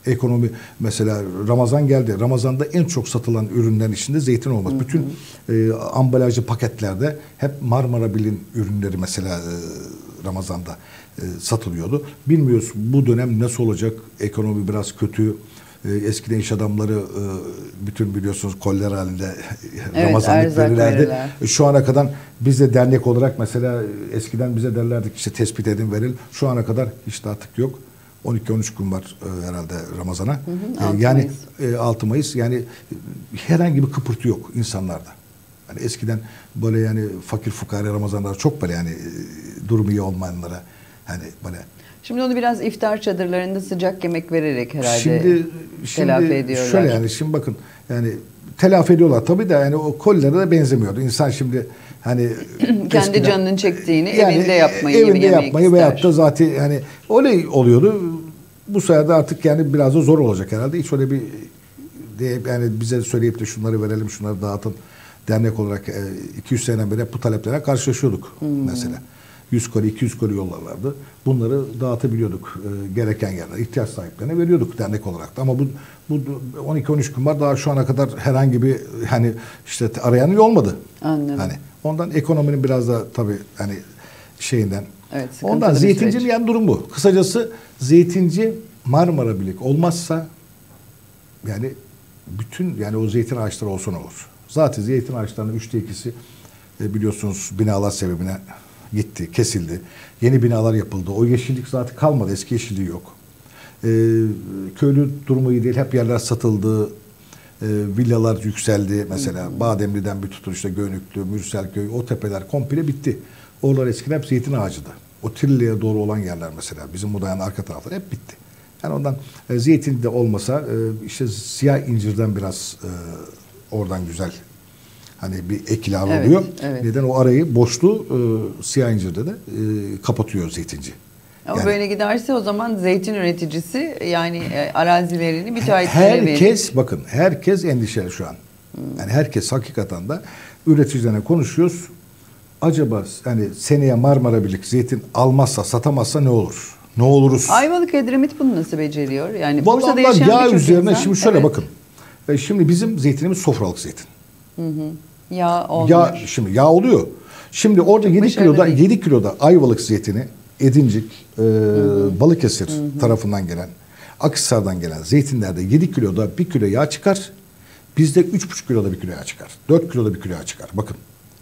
Ekonomi mesela Ramazan geldi. Ramazan'da en çok satılan ürünlerin içinde zeytin olmaz. Hı hı. Bütün e, ambalajlı paketlerde hep Marmara Bil'in ürünleri mesela e, Ramazan'da e, satılıyordu. Bilmiyoruz bu dönem nasıl olacak? Ekonomi biraz kötü. E, eskiden iş adamları e, bütün biliyorsunuz koller halinde
evet,
Ramazanlık verirlerdi. E, şu ana kadar biz de dernek olarak mesela eskiden bize derlerdik işte tespit edin verin. Şu ana kadar hiç de artık yok. on iki on üç gün var e, herhalde Ramazan'a. Hı hı, e, yani e, altı Mayıs yani e, herhangi bir kıpırtı yok insanlarda. Hani eskiden böyle yani fakir fukara Ramazanlar çok böyle yani e, durumu iyi olmayanlara hani böyle.
Şimdi onu biraz iftar çadırlarında sıcak yemek vererek herhalde
şimdi, şimdi
telafi ediyorlar.
Şöyle yani şimdi bakın yani telafi ediyorlar tabii de yani o kollere de benzemiyordu. İnsan şimdi hani
kendi eskiden, canının çektiğini yani evinde yapmayı
evinde yapmayı veyahut da zaten yani öyle oluyordu. Bu sayede artık yani biraz da zor olacak herhalde. Hiç öyle bir de, yani bize söyleyip de şunları verelim, şunları dağıtın dernek olarak iki yüz seneden beri bu taleplere karşılaşıyorduk hmm. mesela. yüz koli, iki yüz koli yollarlardı. Bunları dağıtabiliyorduk e, gereken yerlere, ihtiyaç sahiplerine veriyorduk dernek olarak da. Ama bu, bu on iki on üç gün var. Daha şu ana kadar herhangi bir hani işte arayanı olmadı.
Anladım.
Hani ondan ekonominin biraz da tabii hani şeyinden.
Evet,
ondan zeytincinin yani durum bu. Kısacası zeytinci Marmara Birlik olmazsa yani bütün yani o zeytin ağaçları olsa ne olur? Zaten zeytin ağaçlarının üçte ikisi e, biliyorsunuz binalar sebebine gitti, kesildi. Yeni binalar yapıldı. O yeşillik zaten kalmadı. Eski yeşilliği yok. Ee, köylü durumu iyi değil. Hep yerler satıldı. Ee, villalar yükseldi. Mesela hmm. Bademli'den bir tutun işte Göynüklü, Mürselköy, o tepeler komple bitti. Oralar eskiden hep zeytin ağacıydı. O Trille'ye doğru olan yerler mesela. Bizim Mudanya'nın arka tarafları hep bitti. Yani ondan e, zeytin de olmasa e, işte siyah incirden biraz e, oradan güzel hani bir ek ilave evet, oluyor. Evet. Neden o arayı, boşluğu e, siyah incirde de e, kapatıyor zeytinci.
Ama yani, böyle giderse o zaman zeytin üreticisi yani e, arazilerini müteahhitlere verir.
Herkes bakın herkes endişeli şu an. Hmm. Yani herkes hakikaten de üreticilerine konuşuyoruz. Acaba hani seneye Marmara Birlik zeytin almazsa, satamazsa ne olur? Ne oluruz?
Ayvalık Edremit bunu nasıl beceriyor? Yani
vallahi
Bursa'da yaşayan
yağ üzerine
insan,
şimdi şöyle
evet.
bakın. E, şimdi bizim zeytinimiz sofralık zeytin.
Hı hı. Yağ olmuyor.
Yağ, şimdi yağ oluyor. Şimdi orada çok yedi kiloda değil. yedi kiloda Ayvalık zeytini Edincik, e, Balıkesir hı hı. tarafından gelen, Akhisar'dan gelen zeytinlerde yedi kiloda bir kilo yağ çıkar. Bizde üç buçuk kiloda bir kilo yağ çıkar. dört kiloda bir kilo yağ çıkar. Bakın.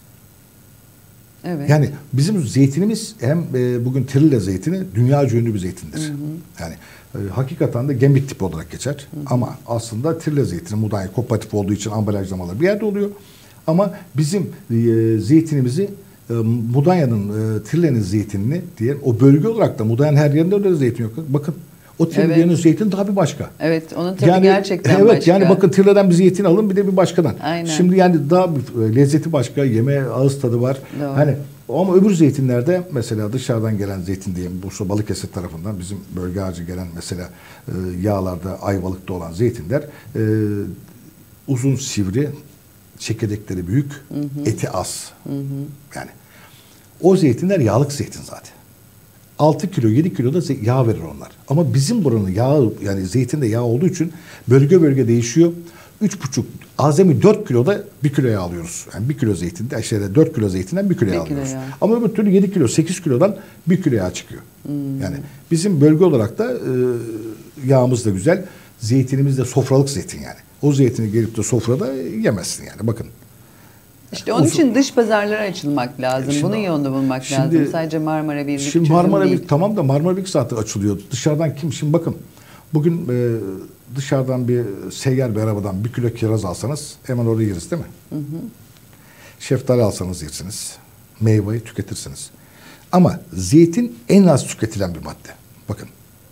Evet.
Yani bizim zeytinimiz hem e, bugün Trille zeytini dünyaca ünlü bir zeytindir. Hı hı. Yani e, hakikaten de gembik tipi olarak geçer. Hı hı. Ama aslında Trille zeytini Mudanya kooperatif olduğu için ambalajlamalar bir yerde oluyor. Ama bizim e, zeytinimizi e, Mudanya'nın e, Trille'nin zeytinini diye o bölge olarak da Mudanya'nın her yerinde öyle zeytin yok. Bakın o Trille'nin evet. zeytin daha bir başka.
Evet, onun tabii
yani,
gerçekten
evet,
başka.
Evet, yani bakın Trille'den bir zeytin alın bir de bir başkadan.
Aynen.
Şimdi yani daha bir, lezzeti başka, yemeğe ağız tadı var.
Doğru.
Hani ama öbür zeytinlerde mesela dışarıdan gelen zeytin diyeyim Bursa Balıkesir tarafından bizim bölge ağacı gelen mesela e, yağlarda Ayvalık'ta olan zeytinler e, uzun sivri, çekirdekleri büyük, hı hı. eti az. Hı hı. Yani o zeytinler yağlık zeytin zaten. altı kilo yedi kilo da yağ verir onlar. Ama bizim buranın yağı yani zeytinde yağ olduğu için bölge bölge değişiyor. üç buçuk azami dört kiloda bir kilo yağ alıyoruz. Yani bir kilo zeytinde şeyde dört kilo zeytinden bir kilo yağ alıyoruz. Yağ. Ama öbür türlü yedi kilo sekiz kilodan bir kilo yağ çıkıyor. Hmm. Yani bizim bölge olarak da e, yağımız da güzel. Zeytinimiz de sofralık zeytin yani. O zeytini gelip de sofrada yemezsin yani bakın.
İşte onun için dış pazarlara açılmak lazım. Şimdi, bunun yolunu bulmak şimdi, lazım. Sadece Marmara Birlik
şimdi
çözüm
Marmara
değil.
Birlik tamam da Marmara Birlik zaten açılıyor. Dışarıdan kim? Şimdi bakın bugün e, dışarıdan bir seyyar bir arabadan bir kilo kiraz alsanız hemen orada yeriz değil mi? Hı hı. Şeftali alsanız yersiniz. Meyveyi tüketirsiniz. Ama zeytin en az tüketilen bir madde. Bakın.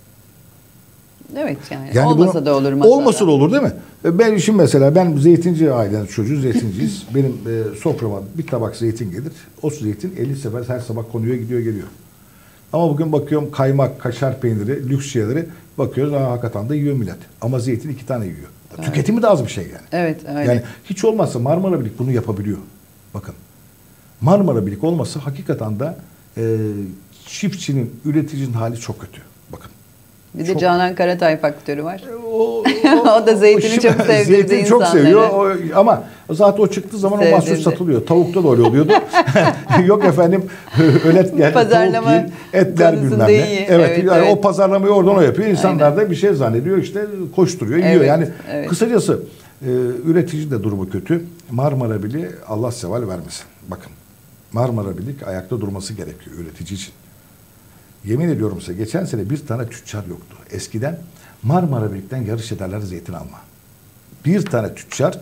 Evet yani,
yani
olmasa
bunu,
da olur masada.
Olmasa da olur değil mi? Ben işim mesela ben zeytinci ailenin çocuğu zeytinciyiz. Benim e, soframa bir tabak zeytin gelir. O zeytin elli sefer her sabah konuyor gidiyor geliyor. Ama bugün bakıyorum kaymak, kaşar peyniri, lüks şeyleri bakıyoruz. Aa, hakikaten de yiyor millet. Ama zeytin iki tane yiyor. Evet. Tüketimi de az bir şey yani.
Evet öyle.
Yani hiç olmazsa Marmara Birlik bunu yapabiliyor. Bakın. Marmara Birlik olmasa hakikaten de e, çiftçinin, üreticinin hali çok kötü. Bakın.
Bir de
çok-
Canan Karatay faktörü var.
O,
O da zeytini
şimdi-
çok sevdirdi
Zeytin çok
insanlara.
seviyor o, ama zaten o çıktığı zaman o mahsul
Sevdirdi.
satılıyor. Tavukta da öyle oluyordu. Yok efendim ölet gel,
Pazarlama
tavuk yiyin, etler
konusunda
bilmem ne.
iyi.
Evet,
Evet,
yani
evet.
o pazarlamayı oradan o yapıyor. İnsanlar da bir şey zannediyor işte koşturuyor, yiyor.
Evet,
Yani
evet.
kısacası e, üretici de durumu kötü. Marmara Birliği Allah seval vermesin. Bakın Marmara Birliği ayakta durması gerekiyor üretici için. Yemin ediyorum size geçen sene bir tane tüccar yoktu. Eskiden Marmara Birlik'ten yarış ederler zeytin alma. Bir tane tüccar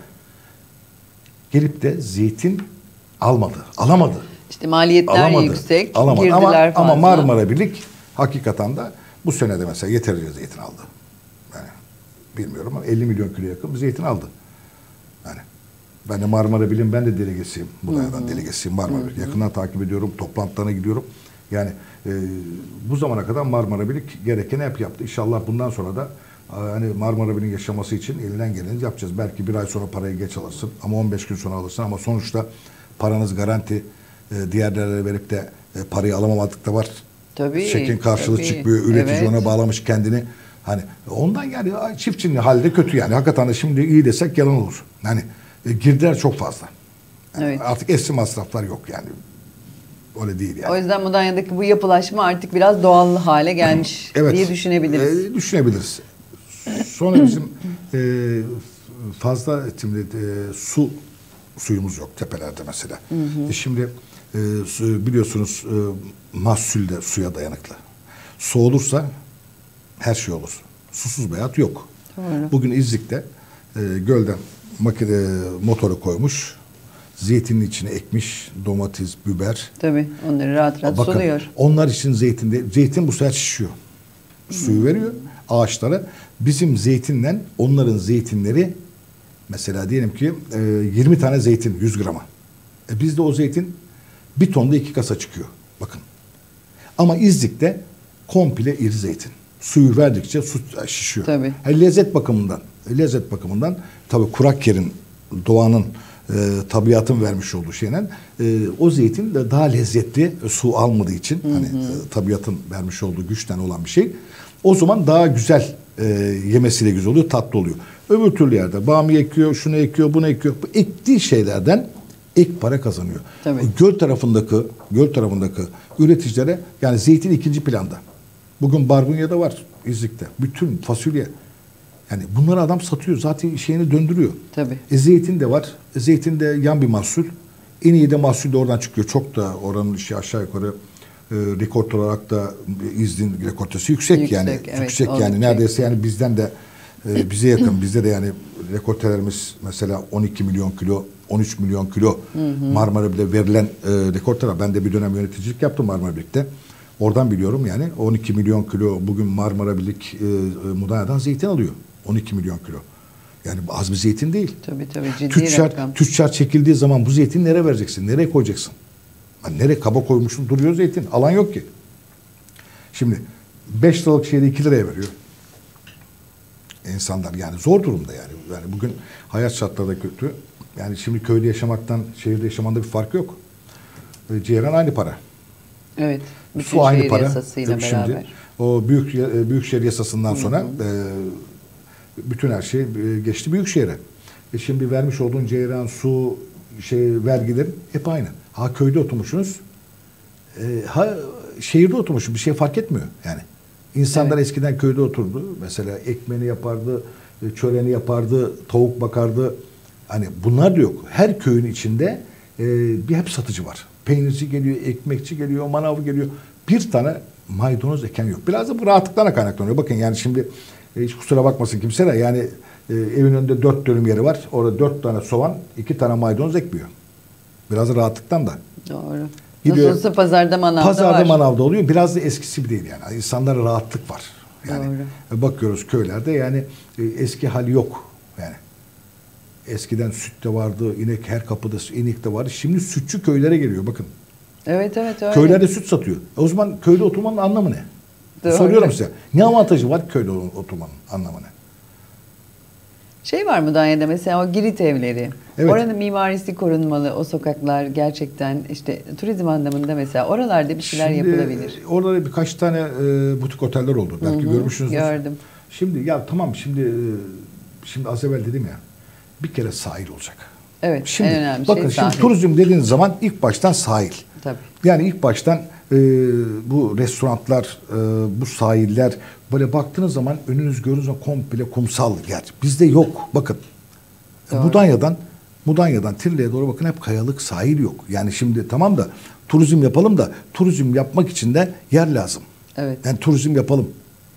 gelip de zeytin almadı, alamadı.
İşte maliyetler
Alamadı.
yüksek,
Alamadı.
girdiler
Ama,
fazla.
ama Marmara Birlik hakikaten de bu senede mesela yeterince zeytin aldı. Yani bilmiyorum ama elli milyon kilo yakın bir zeytin aldı. Yani ben de Marmara Birliği'nin ben de delegesiyim. Budaya'dan delegesiyim Marmara Birliği. Yakından takip ediyorum, toplantılarına gidiyorum. Yani e, bu zamana kadar Marmara Birlik gerekeni hep yaptı. İnşallah bundan sonra da hani Marmara Birliği'nin yaşaması için elinden geleni yapacağız. Belki bir ay sonra parayı geç alırsın ama on beş gün sonra alırsın ama sonuçta paranız garanti. E, diğerlerine verip de e, parayı alamamak da var.
Tabii,
Çekin karşılığı
tabii.
çıkmıyor. Üretici
Evet.
ona bağlamış kendini. Hani ondan yani çiftçinin halde kötü yani. Hakikaten de şimdi iyi desek yalan olur. Yani e, girdiler çok fazla. Yani
Evet.
Artık eski masraflar yok yani. Öyle değil yani.
O yüzden Mudanya'daki bu yapılaşma artık biraz doğal hale gelmiş diye düşünebiliriz.
E, düşünebiliriz. Sonra bizim e, fazla şimdi e, su suyumuz yok tepelerde mesela. Hı hı. E şimdi e, su, biliyorsunuz e, mahsul de suya dayanıklı. Su olursa her şey olur. Susuz bir hayat yok.
Doğru.
Bugün İznik'te e, gölden makine motoru koymuş. Zeytinin içine ekmiş domates, biber.
Tabii onları rahat rahat
Bakın,
suluyor.
onlar için zeytinde zeytin bu sefer şişiyor. Suyu veriyor ağaçlara. Bizim zeytinle onların zeytinleri mesela diyelim ki e, yirmi tane zeytin yüz grama. E bizde o zeytin bir tonda iki kasa çıkıyor. Bakın. Ama İznik'te komple iri zeytin. Suyu verdikçe su şişiyor.
Tabii.
Yani lezzet bakımından, lezzet bakımından tabii kurak yerin, doğanın, e, tabiatın vermiş olduğu şeyle e, o zeytin de daha lezzetli e, su almadığı için hı hı. hani e, tabiatın vermiş olduğu güçten olan bir şey. O zaman daha güzel e, yemesiyle güzel oluyor, tatlı oluyor. Öbür türlü yerde bamya ekiyor, şunu ekiyor, bunu ekiyor. Bu ektiği şeylerden ek para kazanıyor.
Tabii.
Göl tarafındaki göl tarafındaki üreticilere yani zeytin ikinci planda. Bugün Barbunya'da var İznik'te. Bütün fasulye. Yani bunları adam satıyor. Zaten şeyini döndürüyor.
Tabii.
E, zeytin de var. E, zeytin de yan bir mahsul. En iyi de mahsul de oradan çıkıyor. Çok da oranın işi aşağı yukarı e, rekord olarak da İznik'in rekortesi yüksek,
Yüksek,
yani.
evet,
yüksek
oldukça
yani. Neredeyse yani bizden de e, bize yakın. Bizde de yani rekortelerimiz mesela on iki milyon kilo, on üç milyon kilo Marmara Birliği'ne verilen e, rekorteler. Ben de bir dönem yöneticilik yaptım Marmara Birliği'de. Oradan biliyorum yani on iki milyon kilo bugün Marmara Birlik e, e, Mudanya'dan zeytin alıyor. on iki milyon kilo. Yani az bir zeytin değil.
Tabii tabii ciddi
Tüccar,
rakam.
tüccar çekildiği zaman bu zeytini nereye vereceksin? Nereye koyacaksın? Yani nereye kaba koymuşsun duruyor zeytin. Alan yok ki. Şimdi beş liralık şeyi iki liraya veriyor. İnsanlar yani zor durumda yani. Yani bugün hayat şartları da kötü. Yani şimdi köyde yaşamaktan şehirde yaşamanda bir fark yok. E, Ceyran aynı para.
Evet. Bütün
Su aynı
şehir
para.
yasasıyla
Şimdi
beraber.
o büyük büyükşehir yasasından sonra e, bütün her şey e, geçti büyükşehire. E şimdi vermiş olduğun ceyran, su, şey vergiler hep aynı. Ha köyde oturmuşsunuz. E, ha şehirde oturmuşsunuz. Bir şey fark etmiyor yani. İnsanlar
Evet.
eskiden köyde oturdu. Mesela ekmeğini yapardı, çöreni yapardı, tavuk bakardı. Hani bunlar da yok. Her köyün içinde e, bir hep satıcı var. Peynirci geliyor, ekmekçi geliyor, manav geliyor. Bir tane maydanoz eken yok. Biraz da bu rahatlıktan kaynaklanıyor. Bakın yani şimdi e, hiç kusura bakmasın kimse de yani e, evin önünde dört dönüm yeri var. Orada dört tane soğan, iki tane maydanoz ekmiyor. Biraz da rahatlıktan da.
Doğru.
Gidiyor,
Nasıl olsa pazarda manavda
Pazarda
var.
manavda oluyor. Biraz da eskisi gibi değil yani. İnsanlara rahatlık var. Yani
Doğru.
bakıyoruz köylerde yani e, eski hali yok. Yani eskiden süt de vardı, inek her kapıda inek de vardı. Şimdi sütçü köylere geliyor bakın.
Evet evet öyle.
Köylerde süt satıyor. E o zaman köyde oturmanın anlamı ne?
Doğru.
Soruyorum size. Ne avantajı var köyde oturmanın anlamı ne?
Şey var Mudanya'da mesela o Girit evleri.
Evet.
Oranın mimarisi korunmalı. O sokaklar gerçekten işte turizm anlamında mesela oralarda bir şeyler
Şimdi,
yapılabilir.
Orada birkaç tane e, butik oteller oldu. Belki
Hı hı,
görmüşsünüzdür.
gördüm.
Şimdi ya tamam şimdi e, şimdi az evvel dedim ya bir kere sahil olacak.
Evet,
Şimdi
en önemli
bakın
şey
şimdi
sahil.
turizm dediğiniz zaman ilk baştan sahil.
Tabii.
Yani ilk baştan e, bu restoranlar, e, bu sahiller böyle baktığınız zaman önünüz gördüğünüz zaman komple kumsal yer. Bizde yok. Bakın.
Doğru.
Mudanya'dan Mudanya'dan Trilya'ya doğru bakın hep kayalık, sahil yok. Yani şimdi tamam da turizm yapalım da turizm yapmak için de yer lazım.
Evet.
Yani turizm yapalım.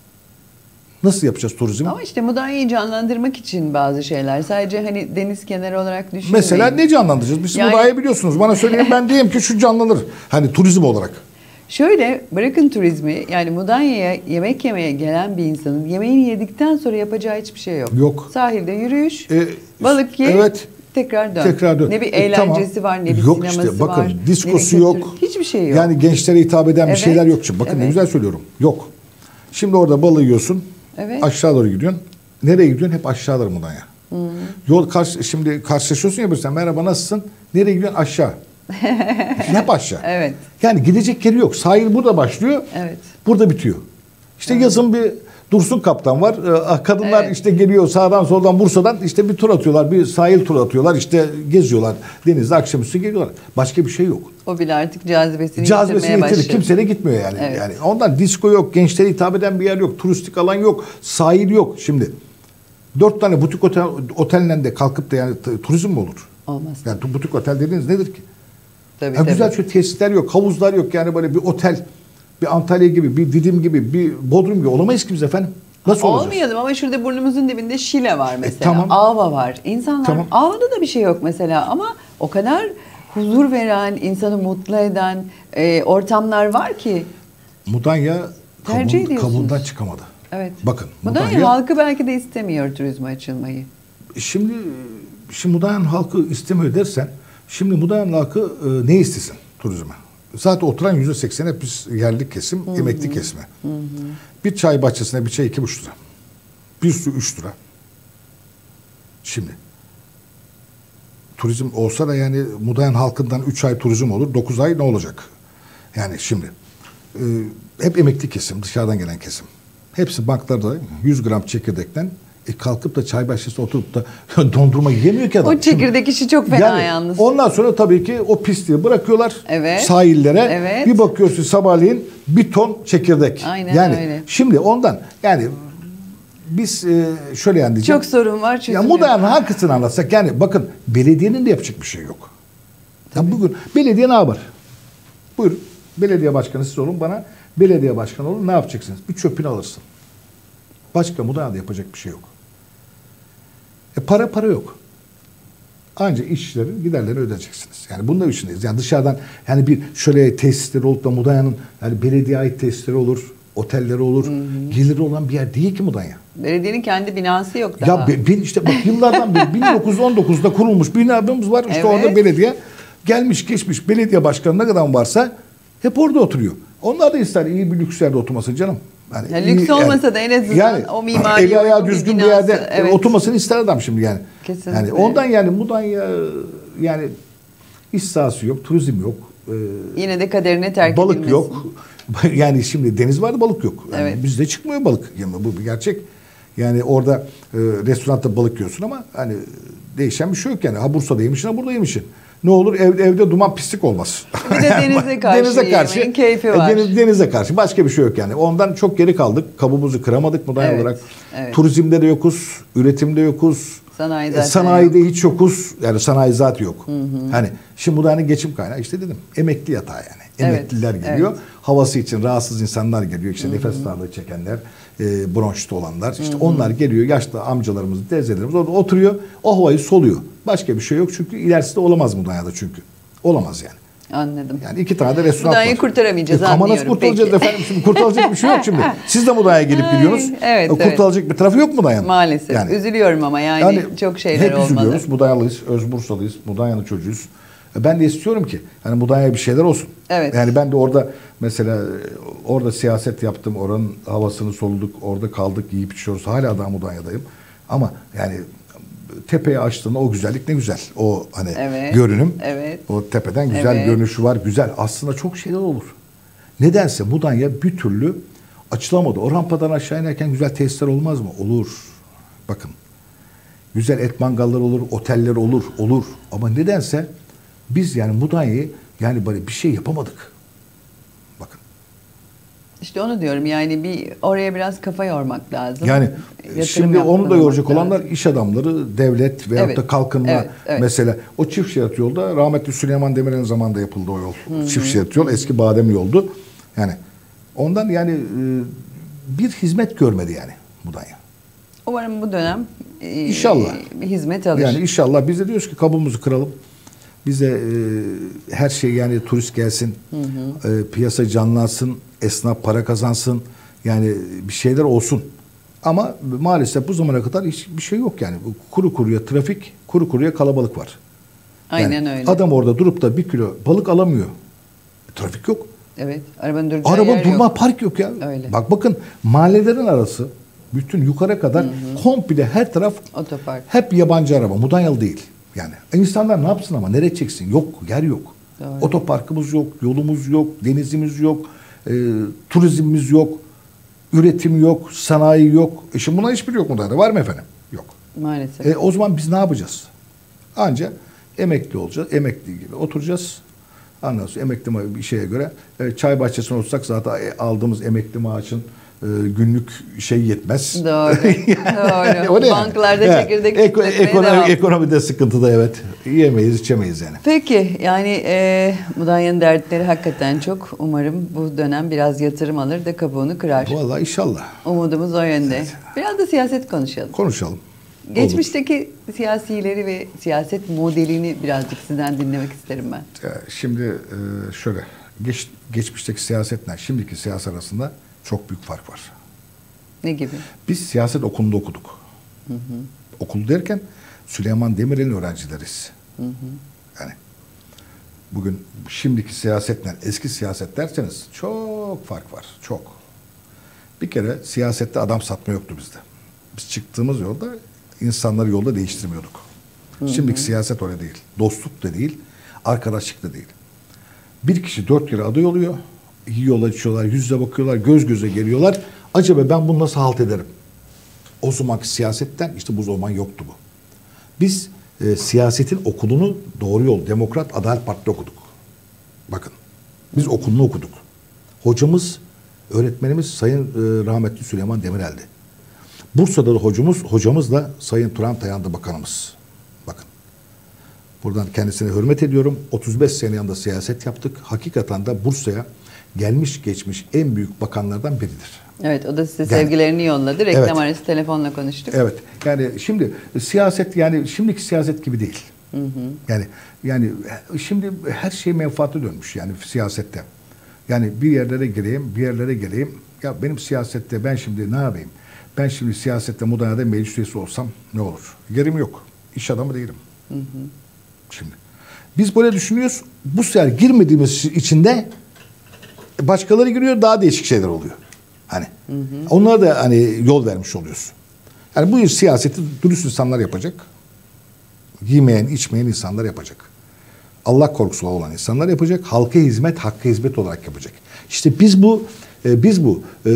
Nasıl yapacağız turizm?
Ama işte Mudanya'yı canlandırmak için bazı şeyler. Sadece hani deniz kenarı olarak düşünmeyin.
Mesela ne canlandıracağız? Biz
Yani-
Mudanya'yı biliyorsunuz. Bana söyleyin ben diyeyim ki şu canlanır. Hani turizm olarak.
Şöyle bırakın turizmi yani Mudanya'ya yemek yemeye gelen bir insanın yemeğini yedikten sonra yapacağı hiçbir şey yok.
Yok.
Sahilde yürüyüş,
E,
balık ye,
evet.
tekrar dön.
Tekrar dön.
Ne bir
E,
eğlencesi
tamam.
var, ne bir
yok
sineması
işte, bakın,
var. ne bir
diskosu
kültürü-
yok.
Hiçbir şey yok.
Yani gençlere hitap eden
Evet,
bir şeyler yok. Şimdi. Bakın ne
evet.
güzel söylüyorum. Yok. Şimdi orada balığı yiyorsun.
Evet.
Aşağı doğru gidiyorsun. Nereye gidiyorsun? Hep aşağı doğru Mudanya. Yol karşı, şimdi karşılaşıyorsun ya bir sen merhaba nasılsın? Nereye gidiyorsun? Aşağı. Hep aşağı.
Evet.
Yani gidecek yeri yok. Sahil burada başlıyor.
Evet.
Burada bitiyor. İşte yazın bir Dursun Kaptan var. Ee, Kadınlar
Evet.
işte geliyor sağdan soldan Bursa'dan işte bir tur atıyorlar. Bir sahil turu atıyorlar. İşte geziyorlar. Denizde akşamüstü geliyorlar. Başka bir şey yok.
O bile artık cazibesini,
Cazibesini
yitirmeye
yitirir.
başladı.
Kimse de gitmiyor yani.
Evet.
Yani ondan disco yok, gençlere hitap eden bir yer yok, turistik alan yok, sahil yok. Şimdi dört tane butik otel otelle de kalkıp da yani t- turizm mi olur?
Olmaz.
Yani tu- butik otel dediğiniz nedir ki?
Tabii,
Yani
tabii.
güzel şöyle tesisler yok, havuzlar yok yani böyle bir otel, bir Antalya gibi, bir Didim gibi, bir Bodrum gibi olamayız ki biz efendim. Nasıl olacağız?
Olmayalım ama şurada burnumuzun dibinde Şile var mesela.
tamam.
Ava var. İnsanlar
Tamam.
Ava'da da bir şey yok mesela ama o kadar huzur veren, insanı mutlu eden e, ortamlar var ki.
Mudanya
Tercih
kabuğun,
ediyorsunuz.
kabuğundan çıkamadı.
Evet.
Bakın
Mudanya,
Mudanya,
halkı belki de istemiyor turizme açılmayı.
şimdi şimdi Mudanya'nın halkı istemiyor dersen şimdi Mudanya'nın halkı e, ne istesin turizme? Zaten oturan yüzde seksen hep biz yerli kesim, emekli kesme. Bir çay bahçesine bir çay iki buçuk lira. Bir su üç lira. Şimdi turizm olsa da yani Mudanya halkından üç ay turizm olur, dokuz ay ne olacak? Yani şimdi e, hep emekli kesim, dışarıdan gelen kesim. Hepsi banklarda yüz gram çekirdekten e, kalkıp da çay bahçesinde oturup da dondurma yiyemiyor ki adam.
O çekirdek işi çok fena
Yani
yalnız.
ondan sonra tabii ki o pisliği bırakıyorlar
Evet.
sahillere.
Evet.
Bir bakıyorsun sabahleyin bir ton çekirdek.
Aynen
yani
öyle.
şimdi ondan yani biz e, şöyle yani diyeceğim.
Çok sorun var
Ya
çözülüyor.
Mudanya'nın halkısını anlatsak yani bakın belediyenin de yapacak bir şey yok. Ya bugün belediye ne yapar? Buyurun belediye başkanı siz olun bana belediye başkanı olun ne yapacaksınız? Bir çöpünü alırsın. Başka Mudanya'da yapacak bir şey yok. E para para yok. Ancak işçilerin giderlerini ödeyeceksiniz. Yani bunun da içindeyiz. Yani dışarıdan yani bir şöyle tesisleri olup da Mudanya'nın yani belediye ait tesisleri olur, otelleri olur. Geliri olan bir yer değil ki Mudanya.
Belediyenin kendi binası yok daha.
Ya be- ben işte bak yıllardan beri bin dokuz yüz on dokuzda kurulmuş bir binamız var. İşte
Evet.
orada belediye gelmiş geçmiş belediye başkanı ne kadar varsa hep orada oturuyor. Onlar da ister iyi bir lüks yerde oturmasın canım. Yani
Ya lüks
iyi-
olmasa da en azından o mimari
eli ayağı
uygun bir
düzgün bir
binası,
yerde
evet.
oturmasını ister adam şimdi yani.
Kesinlikle.
Yani ondan yani Mudanya yani iş sahası yok, turizm yok. e,
Yine de kaderine terk
balık
edilmesin.
yok. Yani şimdi deniz var balık yok. Yani
Evet.
bizde çıkmıyor balık. Yani bu bir gerçek. Yani orada e, restoranda balık yiyorsun ama hani değişen bir şey yok yani. Ha Bursa'da yemişsin ha burada yemişsin. Ne olur ev, evde duman pislik olmaz.
Bir de denize karşı yemeğin keyfi var.
Deniz, denize karşı başka bir şey yok yani. Ondan çok geri kaldık. Kabuğumuzu kıramadık Mudanya
Evet,
olarak.
evet.
Turizmde de yokuz, üretimde yokuz.
Sanayi
E,
zaten
sanayide hiç yokuz. Yani sanayi zaten yok. Hani şimdi Mudanya'nın geçim kaynağı işte dedim. Emekli yatağı yani.
Evet,
Emekliler geliyor.
evet.
Havası için rahatsız insanlar geliyor. İşte nefes darlığı çekenler, e, bronşit olanlar. İşte onlar geliyor. Yaşlı amcalarımız, teyzelerimiz orada oturuyor. O havayı soluyor. Başka bir şey yok çünkü ilerisi de olamaz Mudanya'da çünkü. Olamaz yani.
Anladım.
Yani iki tane de restoran
Mudanya'yı
var.
kurtaramayacağız,
E, ama nasıl
anlıyorum.
kurtaracağız
Peki.
efendim? Şimdi kurtaracak bir şey yok şimdi. Siz de Mudanya'ya gelip
Ay,
gidiyorsunuz.
evet,
E, kurtaracak bir tarafı yok Mudanya'nın.
Maalesef.
Yani.
Üzülüyorum ama yani,
Yani
çok şeyler
hep
olmalı.
üzülüyoruz. Mudanyalıyız, Özbursalıyız, Mudanya'nın çocuğuyuz. E, Ben de istiyorum ki hani Mudanya'ya bir şeyler olsun.
Evet.
Yani ben de orada mesela e, orada siyaset yaptım. Oranın havasını soluduk. Orada kaldık, yiyip içiyoruz. Hala daha Mudanya'dayım. Ama yani tepeye açtığında o güzellik ne güzel. O hani
Evet,
görünüm.
evet.
O tepeden güzel
Evet.
görünüşü var. Güzel. Aslında çok şeyler olur. Nedense Mudanya bir türlü açılamadı. O rampadan aşağı inerken güzel tesisler olmaz mı? Olur. Bakın. Güzel et mangalları olur, oteller olur, olur. Ama nedense biz yani Mudanya'yı yani böyle bir şey yapamadık. Bakın.
İşte onu diyorum yani bir oraya biraz kafa yormak lazım.
Yani
Yatırım
şimdi onu da
yaptırmak
yoracak olanlar
lazım.
iş adamları, devlet veyahut
Evet,
da kalkınma
evet, evet.
mesela. O çift şerit yolda rahmetli Süleyman Demirel'in zamanında yapıldı o yol. Çift şerit yol eski badem yoldu. Yani ondan yani e, bir hizmet görmedi yani Mudanya.
Umarım bu dönem e,
İnşallah.
bir hizmet alır.
Yani inşallah biz de diyoruz ki kabuğumuzu kıralım. Bize e, her şey yani turist gelsin, hı hı. E, piyasa canlansın, esnaf para kazansın. Yani bir şeyler olsun. Ama maalesef bu zamana kadar hiçbir şey yok yani. Kuru kuruya trafik, kuru kuruya kalabalık var.
Aynen
Yani
öyle.
adam orada durup da bir kilo balık alamıyor. Trafik yok.
Evet. Arabanın duracağı
Araba
yer
durma
yok.
park yok ya.
Öyle.
Bak bakın mahallelerin arası bütün yukarı kadar hı hı. komple her taraf
Otopark.
hep yabancı araba. Mudanyalı değil. Yani insanlar ne yapsın ama nereye çeksin? Yok, yer yok.
Doğru.
Otoparkımız yok, yolumuz yok, denizimiz yok, e, turizmimiz yok, üretim yok, sanayi yok. E şimdi buna hiçbiri yok Mudanya'da. Var mı efendim? Yok.
Maalesef.
E, o zaman biz ne yapacağız? Anca emekli olacağız. Emekli gibi oturacağız. Ondan sonra emekli ma- bir şeye göre e, çay bahçesine olsak zaten e, aldığımız emekli maaşın e, günlük şey yetmez.
Doğru. Doğru.
O ne yani?
Bankalarda
Evet.
çekirdek
Eko-
çitletmeye
ekonomi,
devam.
ekonomide sıkıntıda evet. Yiyemeyiz, içemeyiz yani.
Peki yani e, Mudanya'nın dertleri hakikaten çok. Umarım bu dönem biraz yatırım alır da kabuğunu kırar.
Vallahi inşallah.
Umudumuz o yönde. Biraz da siyaset konuşalım.
Konuşalım.
Geçmişteki siyasileri ve siyaset modelini birazcık sizden dinlemek isterim ben.
Ya şimdi e, şöyle, geç, geçmişteki siyasetle şimdiki siyaset arasında çok büyük fark var.
Ne gibi?
Biz siyaset okulunda okuduk. Hı hı. Okul derken Süleyman Demirel'in öğrencileriyiz. Hı hı. Yani bugün şimdiki siyasetle eski siyaset derseniz çok fark var. Çok. Bir kere siyasette adam satma yoktu bizde. Biz çıktığımız yolda insanları yolda değiştirmiyorduk. Hı hı. Şimdiki siyaset öyle değil. Dostluk da değil, arkadaşlık da değil. Bir kişi dört kere aday oluyor. Yiyorlar, içiyorlar, yüzle bakıyorlar, göz göze geliyorlar. Acaba ben bunu nasıl halt ederim? O zamanki siyasetten işte bu zaman yoktu bu. Biz e, siyasetin okulunu Doğru Yol, Demokrat, Adalet Partisi okuduk. Bakın. Biz okulunu okuduk. Hocamız, öğretmenimiz Sayın e, rahmetli Süleyman Demirel'di. Bursa'da da hocamız, hocamız da Sayın Turan Tayan'dı bakanımız. Bakın. Buradan kendisine hürmet ediyorum. otuz beş sene yanında siyaset yaptık. Hakikaten de Bursa'ya gelmiş geçmiş en büyük bakanlardan biridir.
Evet, o da size
Yani,
sevgilerini yolladı. Reklam
evet.
arası telefonla konuştuk.
Evet. Yani şimdi siyaset yani şimdiki siyaset gibi değil. Hı hı. Yani yani şimdi her şey menfaate dönmüş yani siyasette. Yani bir yerlere gireyim, bir yerlere geleyim. Ya benim siyasette ben şimdi ne yapayım? Ben şimdi siyasette Mudanya'da meclis üyesi olsam ne olur? Yerim yok. İş adamı değilim. Hı hı. Şimdi biz böyle düşünüyoruz. Bu sefer girmediğimiz içinde başkaları giriyor, daha değişik şeyler oluyor. Hani hı hı. Onlara da hani yol vermiş oluyorsun. Yani bu siyaseti dürüst insanlar yapacak. Yemeyen, içmeyen insanlar yapacak. Allah korkusu olan insanlar yapacak. Halka hizmet, hakka hizmet olarak yapacak. İşte biz bu e, biz bu e,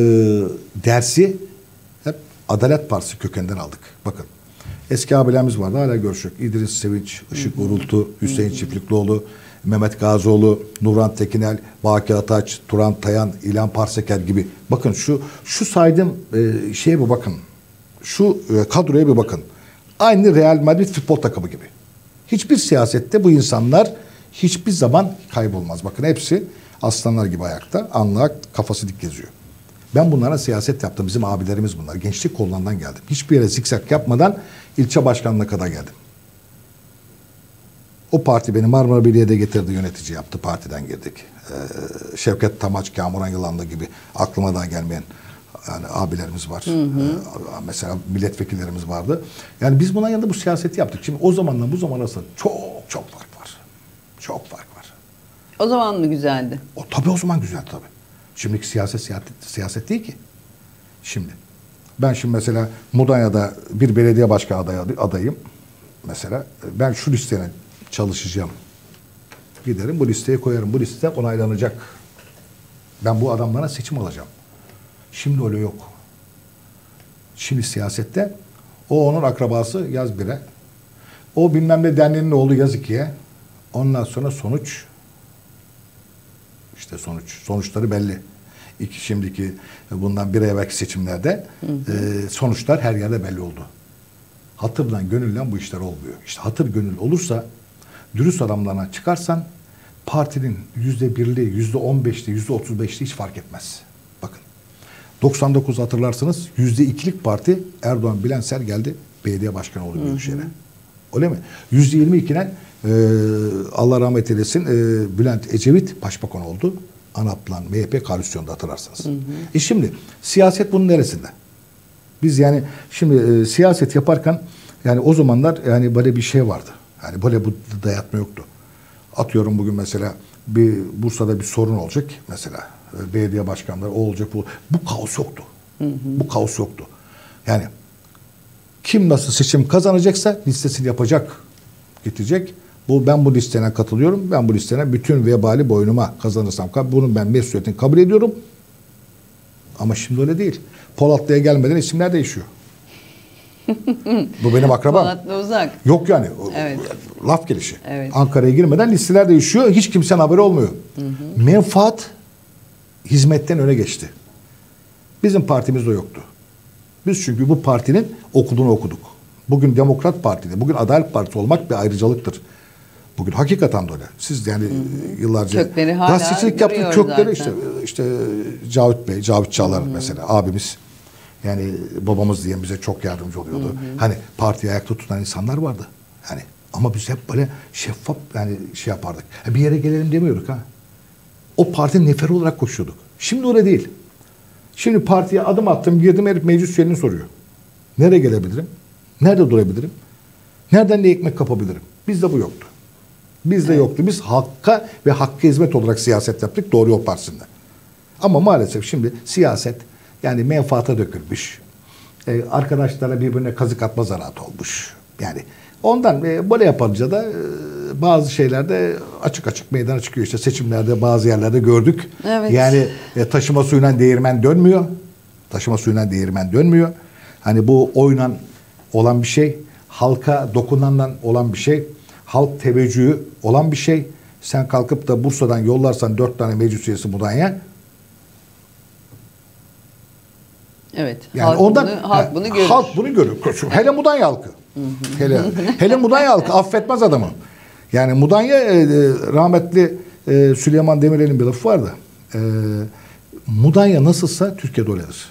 dersi hep Adalet Partisi kökeninden aldık. Bakın. Eski abilerimiz vardı. Hala görüşük. İdris Sevinç, Işık Urultu, Hüseyin Çiftliklioğlu, Mehmet Gazioğlu, Nurhan Tekinel, Baki Ataç, Turan Tayan, İlhan Parseker gibi. Bakın şu şu saydığım e, şeye bir bakın. Şu e, kadroya bir bakın. Aynı Real Madrid futbol takımı gibi. Hiçbir siyasette bu insanlar hiçbir zaman kaybolmaz. Bakın hepsi aslanlar gibi ayakta. Anlığa kafası dik geziyor. Ben bunlara siyaset yaptım. Bizim abilerimiz bunlar. Gençlik kollarından geldim. Hiçbir yere zikzak yapmadan ilçe başkanlığına kadar geldim. O parti beni Marmara Belediye'de getirdi, yönetici yaptı. Partiden girdik. Ee, Şevket Tamaç, Kamuran Yılanlı gibi aklıma da gelmeyen yani abilerimiz var. Hı hı. Ee, mesela milletvekillerimiz vardı. Yani biz buna yanında bu siyaseti yaptık. Şimdi o zamanla bu zaman arasında çok çok fark var. Çok fark var.
O zaman mı güzeldi?
O tabii o zaman güzeldi tabii. Şimdiki siyaset, siyaset siyaset değil ki. Şimdi ben şimdi mesela Mudanya'da bir belediye başkanı adayı, adayım. mesela ben şu listene çalışacağım. Giderim bu listeye koyarım. Bu liste onaylanacak. Ben bu adamlara seçim alacağım. Şimdi öyle yok. Şimdi siyasette o onun akrabası yaz bire. O bilmem ne derneğinin oğlu yaz ikiye. Ondan sonra sonuç işte sonuç. Sonuçları belli. İki, şimdiki bundan bir ay evvelki seçimlerde hı hı. E, sonuçlar her yerde belli oldu. Hatırla, gönülle bu işler olmuyor. İşte hatır gönül olursa, dürüst adamlarına çıkarsan partinin yüzde birli, yüzde on beşli, yüzde otuz beşli hiç fark etmez. Bakın. doksan dokuz hatırlarsınız. Yüzde ikilik parti Erdoğan Bilensel geldi. Belediye başkanı oldu Büyükşehir'e. Öyle mi? Yüzde yirmi ikiden e, Allah rahmet eylesin e, Bülent Ecevit başbakan oldu. ANAP'la M H P koalisyonda hatırlarsınız. Hı hı. E şimdi siyaset bunun neresinde? Biz yani şimdi e, siyaset yaparken yani o zamanlar yani böyle bir şey vardı. Yani böyle bu dayatma yoktu. Atıyorum bugün mesela bir Bursa'da bir sorun olacak mesela. E, belediye başkanları o olacak bu. Bu kaos yoktu. Hı hı. Bu kaos yoktu. Yani kim nasıl seçim kazanacaksa listesini yapacak, getirecek. Bu ben bu listene katılıyorum. Ben bu listene bütün vebali boynuma kazanırsam bunun ben mesuliyetini kabul ediyorum. Ama şimdi öyle değil. Polatlı'ya gelmeden isimler değişiyor. Bu benim akrabam.
Polatlı uzak.
Yok yani.
Evet.
Laf gelişi.
Evet.
Ankara'ya girmeden listeler değişiyor. Hiç kimsenin haberi olmuyor. Hı hı. Menfaat hizmetten öne geçti. Bizim partimizde yoktu. Biz çünkü bu partinin okulunu okuduk. Bugün Demokrat Parti'de, bugün Adalet Partisi olmak bir ayrıcalıktır. Bugün hakikaten de öyle. Siz yani hmm. yıllarca
kökleri hala
gazetecilik yaptık. Kökleri
zaten.
işte işte Cavit Bey, Cavit Çağlar hmm. mesela abimiz. Yani babamız diye bize çok yardımcı oluyordu. Hmm. Hani partiyi ayakta tutan insanlar vardı. Yani ama biz hep böyle şeffaf yani şey yapardık. Bir yere gelelim demiyorduk ha. O partinin neferi olarak koşuyorduk. Şimdi öyle değil. Şimdi partiye adım attım, girdim, herif meclis üyeliğini soruyor. Nereye gelebilirim? Nerede durabilirim? Nereden ne ekmek kapabilirim? Bizde bu yoktu. Bizde evet. yoktu. Biz hakka ve hakka hizmet olarak siyaset yaptık Doğru Yol Partisi'nde. Ama maalesef şimdi siyaset yani menfaata dökülmüş. Ee, arkadaşlara birbirine kazık atma zanaatı olmuş. Yani ondan e, böyle yapınca da e, bazı şeylerde açık açık meydana çıkıyor. İşte seçimlerde bazı yerlerde gördük.
Evet.
Yani e, taşıma suyuyla değirmen dönmüyor. Taşıma suyuyla değirmen dönmüyor. Hani bu oyla olan bir şey, halka dokunandan olan bir şey, halk teveccühü olan bir şey. Sen kalkıp da Bursa'dan yollarsan dört tane meclis üyesi Mudanya.
Evet.
Yani
halk
ondan
bunu, halk bunu görür.
Halk bunu görür. Hele Mudanya halkı. hele hele Mudanya halkı affetmez adamı. Yani Mudanya e, rahmetli e, Süleyman Demirel'in bir lafı vardı. E, Mudanya nasılsa Türkiye'de öyledir.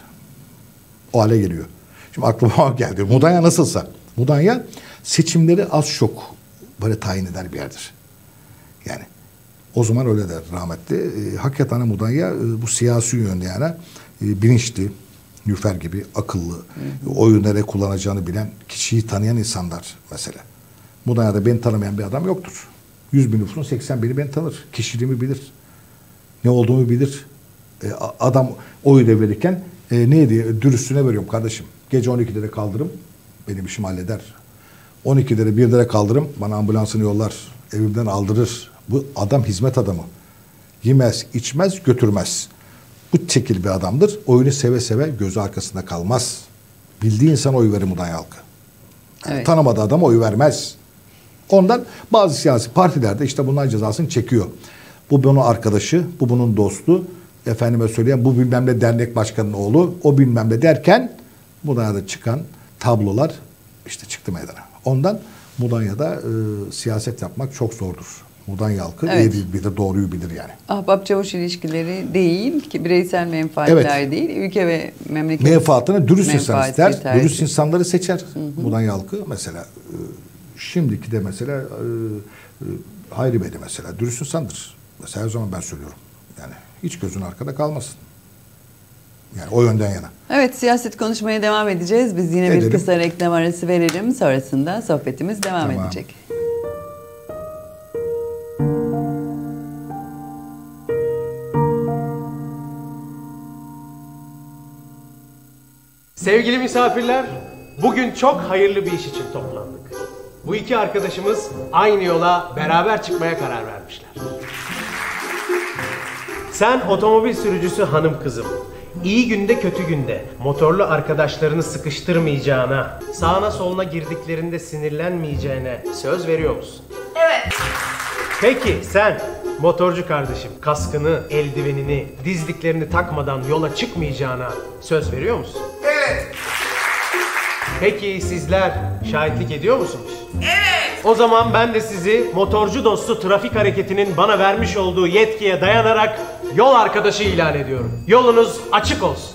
O hale geliyor. Şimdi aklıma geldi. Mudanya nasılsa. Mudanya seçimleri az çok böyle tayin eder bir yerdir. Yani o zaman öyle der rahmetli. E, hakikaten Mudanya e, bu siyasi yönde yani e, bilinçli, Nüfer gibi akıllı, hı hı. oyu nereye kullanacağını bilen, kişiyi tanıyan insanlar mesela. Mudanya'da beni tanımayan bir adam yoktur. yüz bin nüfusun seksen bini beni tanır. Kişiliğimi bilir. Ne olduğumu bilir. E, adam oyu da verirken e, neydi? Dürüstüne veriyorum kardeşim. Gece on ikide de kaldırım. Benim işimi halleder. on ikide de birde de kaldırım. Bana ambulansını yollar. Evimden aldırır. Bu adam hizmet adamı. Yemez, içmez, götürmez. Bu şekil bir adamdır. Oyunu seve seve gözü arkasında kalmaz. Bildiği insan oy verir Mudanya halkı. Yani evet. Tanımadığı adama oy vermez. Ondan bazı siyasi partilerde işte bunların cezasını çekiyor. Bu bunun arkadaşı, bu bunun dostu. Efendime söyleyeyim bu bilmem ne dernek başkanının oğlu, o bilmem ne derken Mudanya'da çıkan tablolar işte çıktı meydana. Ondan Mudanya'da e, siyaset yapmak çok zordur. Mudanya halkı evet. iyi bilir, doğruyu bilir yani. Ahbap
çavuş ilişkileri değil ki bireysel menfaatler evet. değil, ülke ve memleket
menfaatını dürüst insan ister, tercih. Dürüst insanları seçer. Hı hı. Mudanya halkı mesela e, şimdiki de mesela e, e, Hayri Bey de mesela dürüst insandır. Mesela her zaman ben söylüyorum. Yani hiç gözün arkada kalmasın. Yani o yönden yana.
Evet, siyaset konuşmaya devam edeceğiz. Biz yine Edelim. bir kısa reklam arası verelim. Sonrasında sohbetimiz devam tamam. edecek.
Sevgili misafirler, bugün çok hayırlı bir iş için toplandık. Bu iki arkadaşımız aynı yola beraber çıkmaya karar vermişler. Sen otomobil sürücüsü hanım kızım. İyi günde kötü günde motorlu arkadaşlarını sıkıştırmayacağına, sağına soluna girdiklerinde sinirlenmeyeceğine söz veriyor musun?
Evet.
Peki sen motorcu kardeşim kaskını, eldivenini, dizliklerini takmadan yola çıkmayacağına söz veriyor musun?
Evet.
Peki sizler şahitlik ediyor musunuz?
Evet.
O zaman ben de sizi motorcu dostu trafik hareketinin bana vermiş olduğu yetkiye dayanarak yol arkadaşı ilan ediyorum. Yolunuz açık olsun.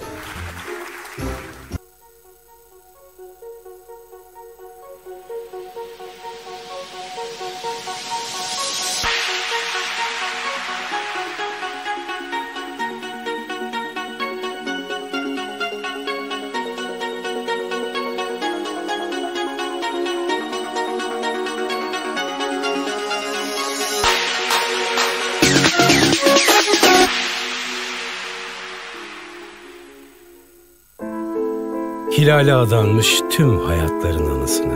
Hilale adanmış tüm hayatların anısına.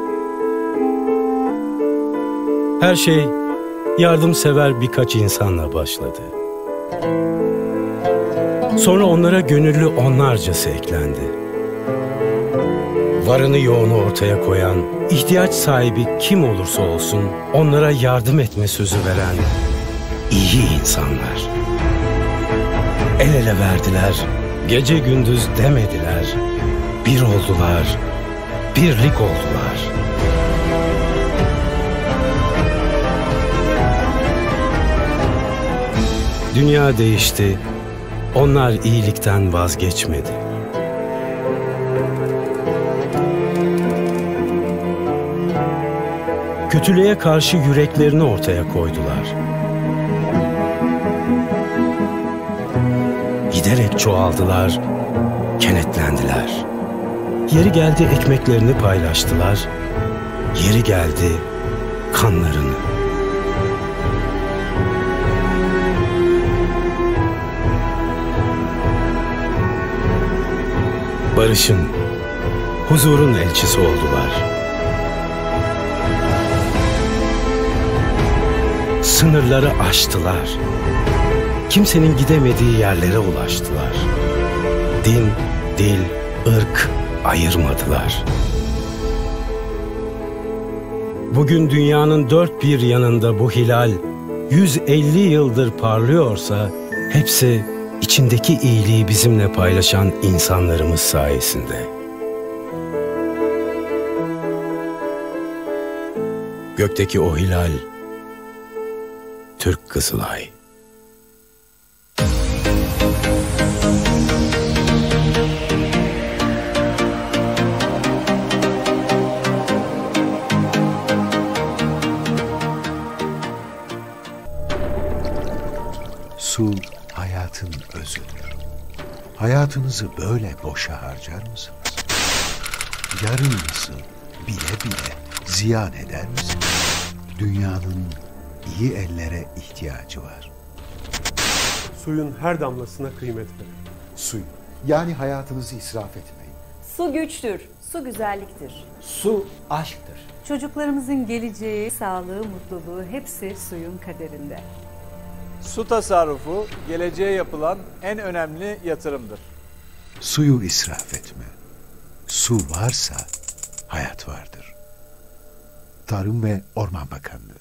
Her şey yardımsever birkaç insanla başladı. Sonra onlara gönüllü onlarcası eklendi. Varını yoğunu ortaya koyan, ihtiyaç sahibi kim olursa olsun onlara yardım etme sözü veren iyi insanlar. El ele verdiler, gece gündüz demediler. Bir oldular, birlik oldular. Dünya değişti, onlar iyilikten vazgeçmedi. Kötülüğe karşı yüreklerini ortaya koydular. Giderek çoğaldılar, kenetlendiler. Yeri geldi ekmeklerini paylaştılar, yeri geldi kanlarını. Barışın, huzurun elçisi oldular. Sınırları aştılar. Kimsenin gidemediği yerlere ulaştılar. Din, dil, ırk ayırmadılar. Bugün dünyanın dört bir yanında bu hilal yüz elli yıldır parlıyorsa hepsi içindeki iyiliği bizimle paylaşan insanlarımız sayesinde. Gökteki o hilal Türk Kızılay.
Su hayatın özüdür. Hayatınızı böyle boşa harcar mısınız? Yarınınızı bile bile ziyan eder misiniz? Dünyanın iyi ellere ihtiyacı var.
Suyun her damlasına kıymet verin.
Su, yani hayatınızı israf etmeyin.
Su güçtür, su güzelliktir.
Su aşktır.
Çocuklarımızın geleceği, sağlığı, mutluluğu hepsi suyun kaderinde.
Su tasarrufu geleceğe yapılan en önemli yatırımdır.
Suyu israf etme. Su varsa hayat vardır. Tarım ve Orman Bakanlığı.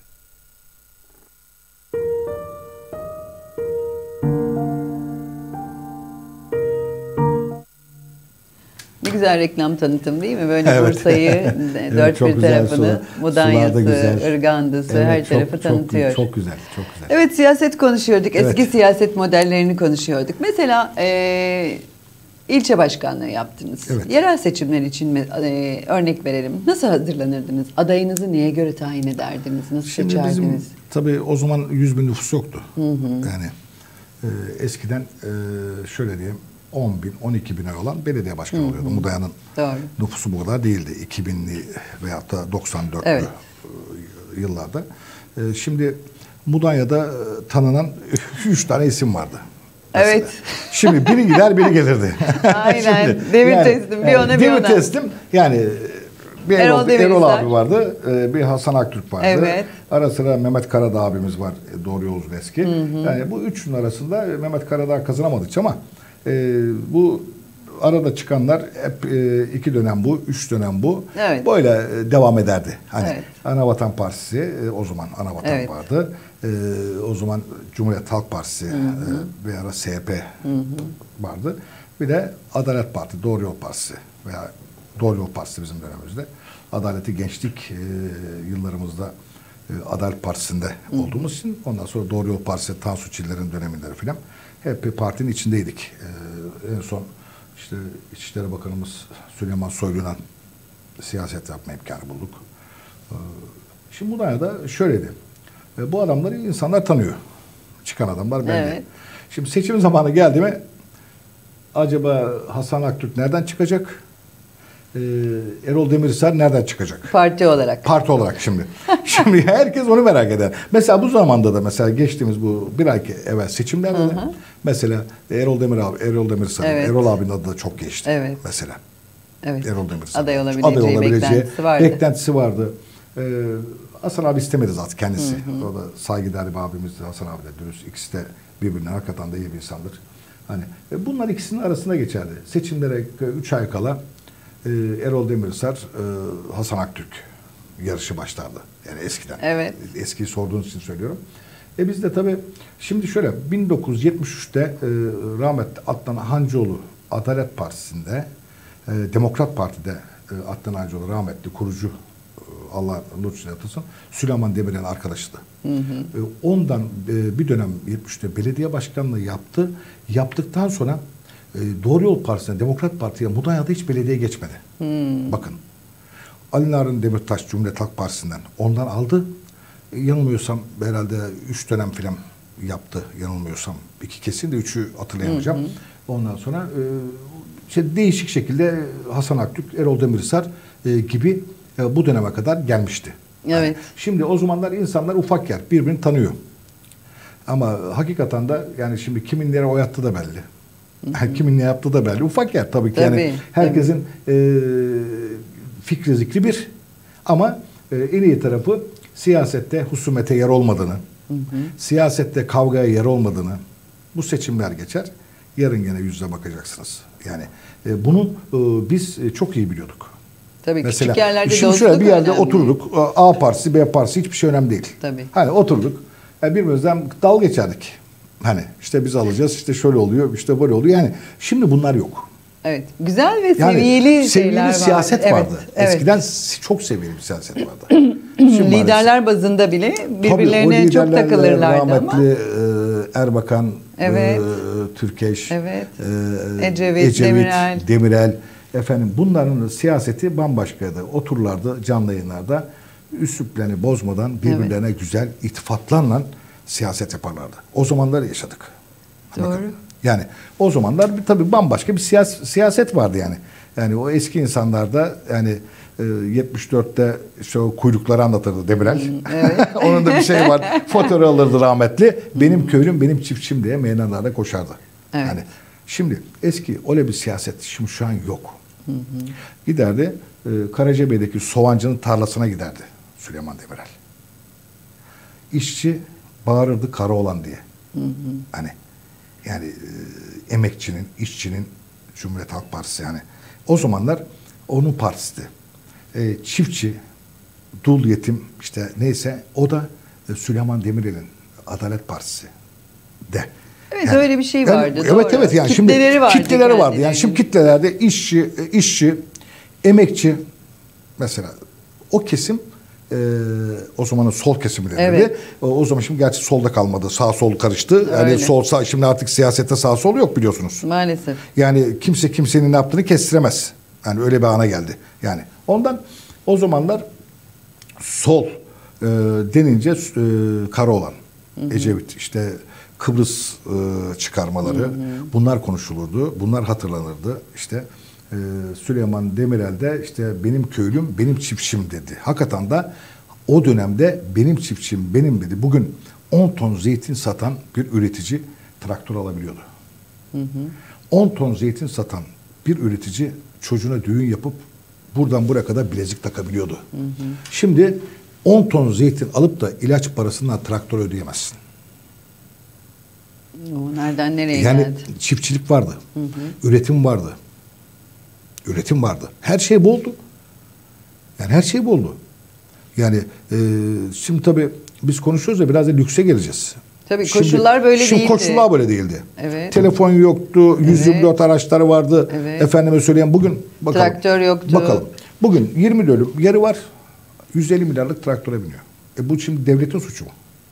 Ne güzel reklam tanıtım değil mi? Böyle
Evet.
Bursa'yı, dört
çok
bir
güzel
tarafını,
su.
Mudanya'sı,
Sular da güzel.
Irganda'sı,
Evet,
her
çok-
tarafı
çok-
tanıtıyor.
Çok güzel, çok güzel.
Evet, siyaset konuşuyorduk. Eski
Evet.
siyaset modellerini konuşuyorduk. Mesela e, ilçe başkanlığı yaptınız.
Evet.
Yerel seçimler için mi, e, örnek verelim. Nasıl hazırlanırdınız? Adayınızı neye göre tayin ederdiniz? Nasıl
Şimdi
seçerdiniz?
bizim tabii o zaman yüz bin nüfus yoktu.
Hı hı.
Yani e, eskiden e, şöyle diyeyim on bin, on iki bin oy olan belediye başkanı
Hı hı.
oluyordu. Mudanya'nın
Doğru.
nüfusu bu kadar değildi. iki binli veyahut da doksan dörtlü
Evet.
e, yıllarda. E, şimdi Mudanya'da e, tanınan üç tane isim vardı. Mesela.
Evet.
Şimdi biri gider biri gelirdi.
Aynen. Devir teslim. Bir ona, bir
devir
ona.
teslim. Yani Bir
Erol
Erol,
Demirhisar.
Erol abi vardı, e, bir Hasan Aktürk vardı.
Evet.
Ara sıra Mehmet Karadağ abimiz var, e, Doğru Yolcu'nun eski.
Hı hı.
Yani bu üçünün arasında e, Mehmet Karadağ kazanamadı hiç ama e, bu arada çıkanlar hep e, iki dönem bu, üç dönem bu.
Evet.
Böyle e, devam ederdi. Hani
Evet.
Anavatan Partisi, e, o zaman Anavatan
Evet.
vardı. E, o zaman Cumhuriyet Halk Partisi,
Hı hı.
e, bir ara S H P
Hı hı.
vardı. Bir de Adalet Parti, Doğru Yol Partisi veya Doğru Yol Partisi bizim dönemimizde. Adaleti gençlik e, yıllarımızda e, Adalet Partisi'nde
Hı.
olduğumuz için ondan sonra Doğru Yol Partisi, Tansu Çiller'in döneminde filan hep bir partinin içindeydik. E, en son işte İçişleri Bakanımız Süleyman Soylu'dan siyaset yapma imkanı bulduk. E, şimdi bu da şöyleydi. E, bu adamları insanlar tanıyor. Çıkan adamlar belli.
Evet.
Şimdi seçim zamanı geldi mi acaba Hasan Aktürk nereden çıkacak? Ee, Erol Demirhisar nereden çıkacak?
Parti olarak.
Parti olarak şimdi. Şimdi herkes onu merak eder. Mesela bu zamanda da mesela geçtiğimiz bu bir ay evvel seçimlerde de mesela Erol Demir abi, Erol Demirhisar,
Evet.
Erol abinin adı da çok geçti.
Evet.
Mesela.
Evet.
Erol Demirhisar.
Aday olabileceği, beklentisi vardı.
Beklentisi vardı. Ee, Hasan abi istemedi zaten kendisi.
Hı hı.
O da saygıdeğer bir abimizdi. Hasan abi de dürüst. İkisi de birbirine hakikaten de iyi bir insandır. Hani e, bunlar ikisinin arasında geçerdi. Seçimlere üç ay kala e, Erol Demirhisar, e, Hasan Aktürk yarışı başlardı. Yani eskiden.
Evet.
Eskiyi sorduğunuz için söylüyorum. E biz de tabii şimdi şöyle bin dokuz yüz yetmiş üçte e, rahmetli Adnan Hancıoğlu Adalet Partisi'nde, e, Demokrat Parti'de e, Adnan Hancıoğlu rahmetli kurucu, e, Allah lütfen yatırsın, Süleyman Demirel'in arkadaşıydı.
Hı hı.
E, ondan e, bir dönem yetmişte belediye başkanlığı yaptı. Yaptıktan sonra e, Doğru Yol Partisi'ne, Demokrat Parti'ye Mudanya'da hiç belediye geçmedi.
Hmm.
Bakın. Ali Narin Demirtaş Cumhuriyet Halk Partisi'nden ondan aldı. E, yanılmıyorsam herhalde üç dönem filan yaptı. Yanılmıyorsam. iki kesin de üçü hatırlayamayacağım.
Hı hı.
Ondan sonra e, işte değişik şekilde Hasan Aktürk, Erol Demirhisar e, gibi e, bu döneme kadar gelmişti.
Evet.
Yani şimdi o zamanlar insanlar ufak yer. Birbirini tanıyor. Ama hakikaten de yani şimdi kimin nereye oy attı da belli. Hı hı. Kimin ne yaptığı da belli. Ufak yer tabii ki.
Tabii,
yani herkesin e, fikri zikri bir. Ama e, en iyi tarafı siyasette husumete yer olmadığını, hı hı. siyasette kavgaya yer olmadığını, bu seçimler geçer. Yarın gene yüzle bakacaksınız. Yani e, bunu e, biz e, çok iyi biliyorduk.
Tabii
mesela,
küçük yerlerde
şimdi şöyle bir yerde
önemli.
oturduk. A partisi, B partisi hiçbir şey önemli değil.
Tabii.
Hani oturduk. Yani birbirimizden dal geçerdik. Hani işte biz alacağız, işte şöyle oluyor, işte böyle oluyor. Yani şimdi bunlar yok.
Evet. Güzel ve
Yani
seviyeli,
seviyeli
şeyler vardı.
siyaset vardı.
Evet, evet.
Eskiden çok seviyeli bir siyaset vardı. Şimdi
liderler
maalesef.
bazında bile
Tabii,
birbirlerine
o
çok
liderlerle
takılırlardı ama.
rahmetli e, Erbakan,
Evet.
e, Türkeş,
Evet.
e,
Ecevit, Demirel.
Demirel. Efendim bunların siyaseti bambaşkaydı. Otururlardı canlı yayınlarda. Üsluplerini bozmadan birbirlerine evet. güzel iltifatlarla siyaset yaparlardı. O zamanları yaşadık.
Doğru.
Bakın. Yani o zamanlar bir, tabii bambaşka bir siyas siyaset vardı yani. Yani o eski insanlarda yani e, yetmiş dörtte işte o kuyrukları anlatırdı Demirel. Evet. Onun da bir şey var. Fotoğrafı alırdı rahmetli. Benim köylüm, benim çiftçim diye meydanlarda koşardı. Evet. Yani şimdi eski öyle bir siyaset şimdi şu an yok. Hı hı. Giderdi e, Karacabey'deki Soğancı'nın tarlasına giderdi Süleyman Demirel. İşçi bağırırdı Karaoğlan diye. Hı hı. Hani yani e, emekçinin, işçinin Cumhuriyet Halk Partisi yani. O zamanlar onun partisi. E, çiftçi, dul yetim işte neyse o da e, Süleyman Demirel'in Adalet Partisi de.
Evet
yani,
öyle bir şey vardı.
Yani,
doğru.
evet evet yani
kitleleri
şimdi
vardı.
kitleleri vardı. Yani şimdi kitlelerde işçi, işçi, emekçi mesela o kesim e, o zamanın sol kesimi denirdi. Evet. O, o zaman şimdi gerçi solda kalmadı. Sağ sol karıştı. Öyle. Yani sol sağ şimdi artık siyasette sağ sol yok biliyorsunuz.
Maalesef.
Yani kimse kimsenin ne yaptığını kestiremez. Yani öyle bir ana geldi. Yani ondan o zamanlar sol e, denince e, Karaoğlan, hı hı. Ecevit işte Kıbrıs e, çıkarmaları hı hı. bunlar konuşulurdu. Bunlar hatırlanırdı. İşte e, Süleyman Demirel de işte benim köylüm, benim çiftçim dedi. Hakikaten de o dönemde benim çiftçim, benim dedi. Bugün on ton zeytin satan bir üretici traktör alabiliyordu. Hı hı. on ton zeytin satan bir üretici çocuğuna düğün yapıp buradan buraya kadar bilezik takabiliyordu. Hı hı. Şimdi on ton zeytin alıp da ilaç parasından traktör ödeyemezsin.
O nereden nereye
yani
geldi?
Yani çiftçilik vardı. Hı hı. Üretim vardı. Üretim vardı. Her şey boldu. Yani her şey boldu. Yani e, şimdi tabii biz konuşuyoruz ya biraz da lükse geleceğiz.
Tabii koşullar şimdi, böyle
şimdi
değildi.
Koşullar böyle değildi.
Evet.
Telefon yoktu, yüz yirmi dört evet. araçları vardı.
Evet.
Efendime söyleyeyim bugün bakalım.
Traktör yoktu.
Bakalım. Bugün yirmi dönüm yeri var. yüz elli milyarlık traktöre biniyor. E bu şimdi devletin suçu mu?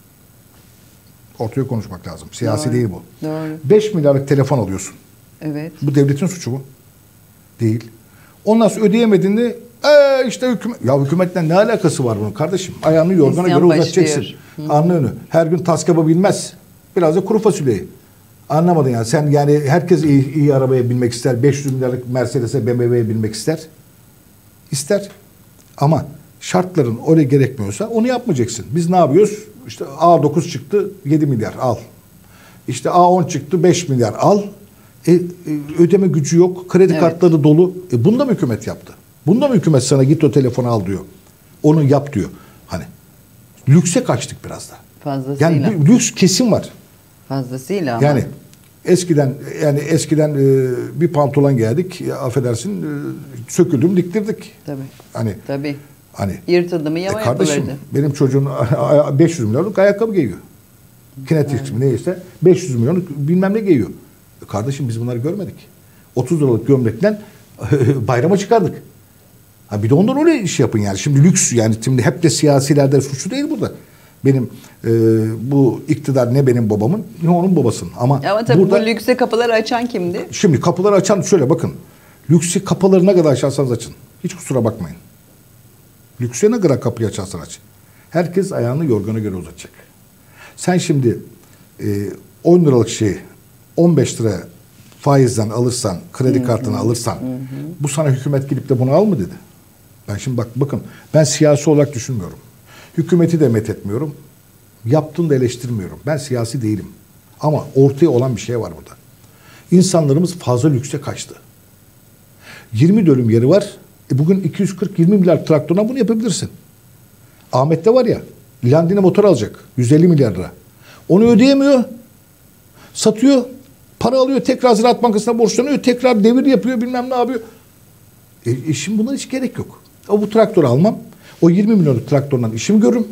Ortaya konuşmak lazım. Siyasi
Doğru.
değil bu.
Doğru.
beş milyarlık telefon alıyorsun.
Evet.
Bu devletin suçu mu? Değil. Ondan sonra ödeyemediğinde ee, işte hükümet. Ya hükümetle ne alakası var bunun kardeşim? Ayağını yorgana göre uzatacaksın. Alnını. Her gün tas kebabı bilmez. Biraz da kuru fasulyeyi. Anlamadın yani. Sen yani herkes iyi, iyi arabaya binmek ister. beş yüz milyarlık Mercedes'e, B M W'ye binmek ister. İster. Ama şartların oraya gerekmiyorsa onu yapmayacaksın. Biz ne yapıyoruz? İşte A dokuz çıktı yedi milyar al. İşte A on çıktı beş milyar al. E, e, ödeme gücü yok. Kredi evet. kartları dolu. E, bunu da mı hükümet yaptı? Bunda mı hükümet sana git o telefonu al diyor. Onu yap diyor. Hani lükse kaçtık biraz da.
Fazlasıyla.
Yani lüks kesim var.
Fazlasıyla ama.
Yani eskiden yani eskiden e, bir pantolon giydik. Ya, affedersin e, söküldüm diktirdik.
Tabii.
Hani
Tabii.
Hani
yırtıldı mı yama
e, kardeşim,
yapılırdı.
Benim çocuğum beş yüz milyonluk ayakkabı giyiyor. Kinetik mi neyse beş yüz milyonluk bilmem ne giyiyor. E, kardeşim biz bunları görmedik. otuz liralık gömlekten bayrama çıkardık. Ha bir de ondan öyle iş yapın yani. Şimdi lüks yani şimdi hep de siyasilerde suçlu değil burada. Benim e, bu iktidar ne benim babamın ne onun babasının. Ama,
Ama tabii
burada,
bu lükse kapıları açan kimdi?
Şimdi kapıları açan şöyle bakın. Lükse kapıları ne kadar açarsanız açın. Hiç kusura bakmayın. Lükse ne kadar kapıyı açarsan aç. Herkes ayağını yorgana göre uzatacak. Sen şimdi e, on liralık şeyi on beş liraya faizden alırsan, kredi hı hı. kartını alırsan hı hı. bu sana hükümet gidip de bunu al mı dedi. Ben şimdi bak bakın ben siyasi olarak düşünmüyorum. Hükümeti de methetmiyorum. Yaptığını da eleştirmiyorum. Ben siyasi değilim. Ama ortaya olan bir şey var burada. İnsanlarımız fazla lükse kaçtı. yirmi dönüm yeri var. E bugün iki yüz kırk yirmi milyar traktörüne bunu yapabilirsin. Ahmet'te var ya Landini motor alacak. yüz elli milyar lira. Onu ödeyemiyor. Satıyor. Para alıyor. Tekrar Ziraat Bankası'na borçlanıyor. Tekrar devir yapıyor. Bilmem ne yapıyor. E, e şimdi buna hiç gerek yok. O bu traktörü almam. O yirmi milyonluk traktörden işimi görürüm.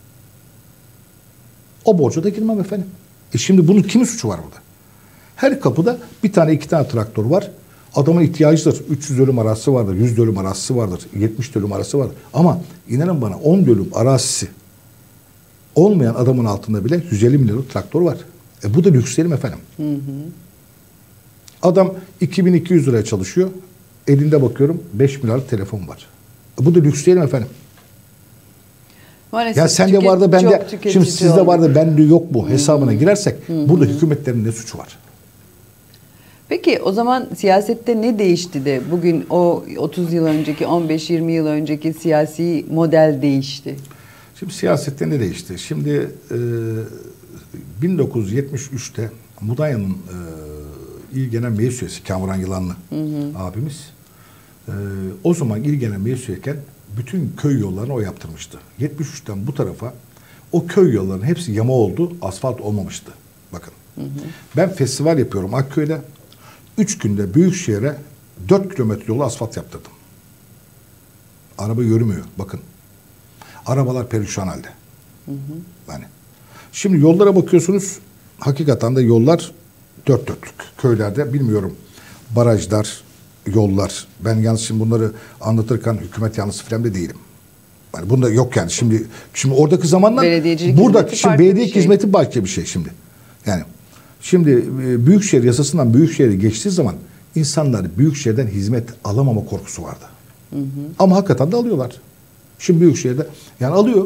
O borca da girmem efendim. E şimdi bunun kimin suçu var burada? Her kapıda bir tane iki tane traktör var. Adamın ihtiyacıdır. üç yüz dönüm arazisi vardır. yüz dönüm arazisi vardır. yetmiş dönüm arazisi vardır. Ama inanın bana on dönüm arazisi olmayan adamın altında bile yüz elli milyonluk traktör var. E bu da lükslerim efendim. Hı hı. Adam iki bin iki yüz liraya çalışıyor. Elinde bakıyorum beş milyarlık telefon var. E bu da lükslerim efendim.
Maalesef
ya sende
tüket,
vardı bende. Şimdi sizde
oldu.
vardı bende yok bu hesabına
hı.
girersek hı hı. burada hükümetlerin ne suçu var?
Peki o zaman siyasette ne değişti de bugün o otuz yıl önceki, on beş yirmi yıl önceki siyasi model değişti?
Şimdi siyasette ne değişti? Şimdi e, bin dokuz yüz yetmiş üçte Mudanya'nın e, İl Genel Meclis Üyesi Kamuran Yılanlı hı hı. abimiz e, o zaman İl Genel Meclis Üyeyken bütün köy yollarını o yaptırmıştı. yetmiş üçten bu tarafa o köy yollarının hepsi yama oldu, asfalt olmamıştı. Bakın. Hı hı. Ben festival yapıyorum Akköy'de. Üç günde Büyükşehir'e dört kilometre yolu asfalt yaptırdım. Araba yürümüyor. Bakın. Arabalar perişan halde. Hı hı. Yani. Şimdi yollara bakıyorsunuz. Hakikaten de yollar dört dörtlük. Köylerde bilmiyorum. Barajlar, yollar. Ben yalnız şimdi bunları anlatırken hükümet yanlısı falan da değilim. Yani bunda yok yani. Şimdi şimdi oradaki zamanlar burada şimdi belediye şey. hizmeti başka bir şey şimdi. Yani şimdi Büyükşehir yasasından Büyükşehir'e geçtiği zaman insanlar Büyükşehir'den hizmet alamama korkusu vardı. Hı hı. Ama hakikaten de alıyorlar. Şimdi Büyükşehir'de yani alıyor.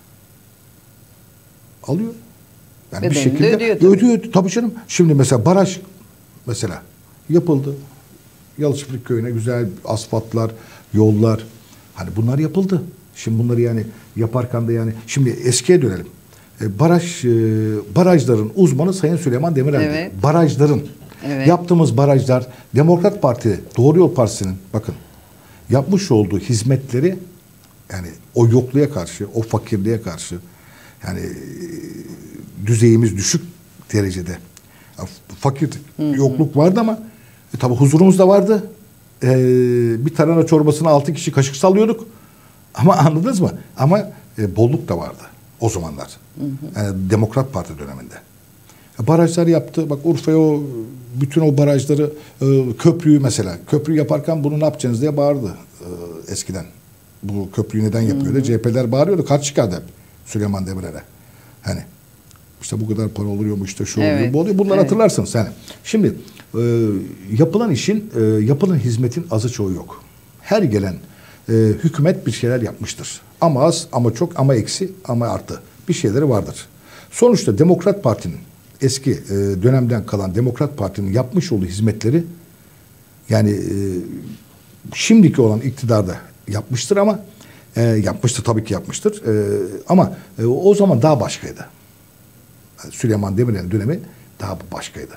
Alıyor. Yani Bedenli bir şekilde ödüyor tabii. ödüyor tabii canım. Şimdi mesela baraj mesela yapıldı. Yalıçıplık köyüne güzel asfaltlar, yollar. Hani bunlar yapıldı. Şimdi bunları yani yaparken de yani şimdi eskiye dönelim. E, baraj e, barajların uzmanı Sayın Süleyman Demirel. Evet. Barajların evet. yaptığımız barajlar Demokrat Parti, Doğru Yol Partisi'nin bakın yapmış olduğu hizmetleri, yani o yokluğa karşı, o fakirliğe karşı, yani düzeyimiz düşük derecede. Fakir, hı hı. yokluk vardı ama e, tabii huzurumuz da vardı. E, bir tarhana çorbasına altı kişi kaşık sallıyorduk. Ama anladınız mı? Ama e, bolluk da vardı o zamanlar. Hı hı. Yani Demokrat Parti döneminde. E, barajlar yaptı. Bak Urfa'ya o bütün o barajları, e, köprüyü mesela. Köprüyü yaparken bunu ne yapacaksınız diye bağırdı e, eskiden. Bu köprüyü neden yapıyordu? C H P'ler bağırıyordu. Kaç çıkardı hep Süleyman Demirel'e. Hani işte bu kadar para oluyor mu, işte şu oluyor, evet, bu oluyor. Bunları evet. hatırlarsınız sen. Şimdi e, yapılan işin, e, yapılan hizmetin azı çoğu yok. Her gelen e, hükümet bir şeyler yapmıştır. Ama az, ama çok, ama eksi, ama artı. Bir şeyleri vardır. Sonuçta Demokrat Parti'nin, eski e, dönemden kalan Demokrat Parti'nin yapmış olduğu hizmetleri, yani e, şimdiki olan iktidarda yapmıştır ama e, yapmıştır tabii ki yapmıştır. E, ama e, o zaman daha başkaydı. Süleyman Demirel'in dönemi daha başkaydı.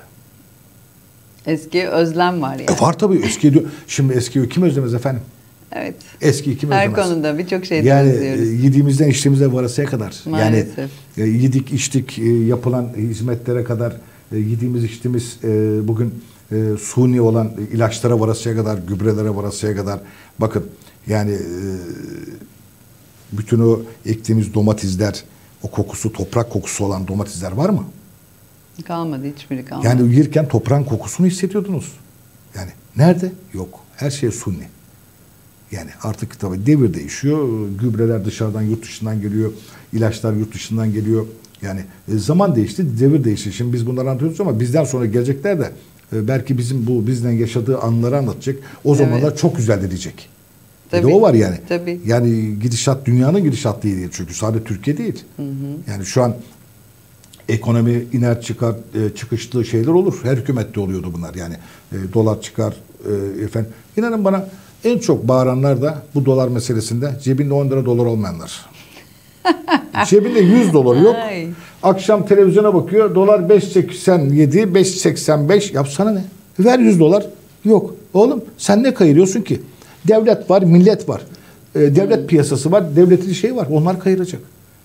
Eski özlem var yani.
E var tabii eski diyor. Şimdi eskiyi kim özlemez efendim?
Evet.
Eskiyi kim
Her
özlemez? Her
konuda birçok şeyde
yani,
özlüyoruz.
Yani yediğimizden içtiğimize varasıya kadar.
Maalesef.
Yani e, yedik içtik e, yapılan hizmetlere kadar, e, yediğimiz içtiğimiz e, bugün e, suni olan ilaçlara varasıya kadar, gübrelere varasıya kadar. Bakın yani e, bütün o ektiğimiz domatesler, o kokusu, toprak kokusu olan domatesler var mı?
Kalmadı, hiçbiri kalmadı.
Yani yerken toprağın kokusunu hissediyordunuz. Yani nerede? Yok. Her şey suni. Yani artık tabii devir değişiyor. Gübreler dışarıdan, yurt dışından geliyor. İlaçlar yurt dışından geliyor. Yani e, zaman değişti, devir değişti. Şimdi biz bunları anlatıyoruz ama bizden sonra gelecekler de e, belki bizim bu bizden yaşadığı anları anlatacak. O zamanlar evet. çok güzel diyecek. Tabii, bir de o var yani.
Tabii.
Yani gidişat, dünyanın gidişat değil çünkü sadece Türkiye değil. Hı hı. Yani şu an ekonomi iner çıkar, e, çıkışlı şeyler olur. Her hükümette oluyordu bunlar. Yani e, dolar çıkar, e, efendim. İnanın bana en çok bağıranlar da bu dolar meselesinde cebinde on lira dolar olmayanlar. Cebinde yüz dolar yok. Ay. Akşam televizyona bakıyor. Dolar beş seksen yedi, beş seksen beş. Yapsana ne? Ver yüz dolar. Yok. Oğlum sen ne kayırıyorsun ki? Devlet var, millet var. E, devlet hmm. piyasası var, devletin şeyi var. Onlar kayıracak.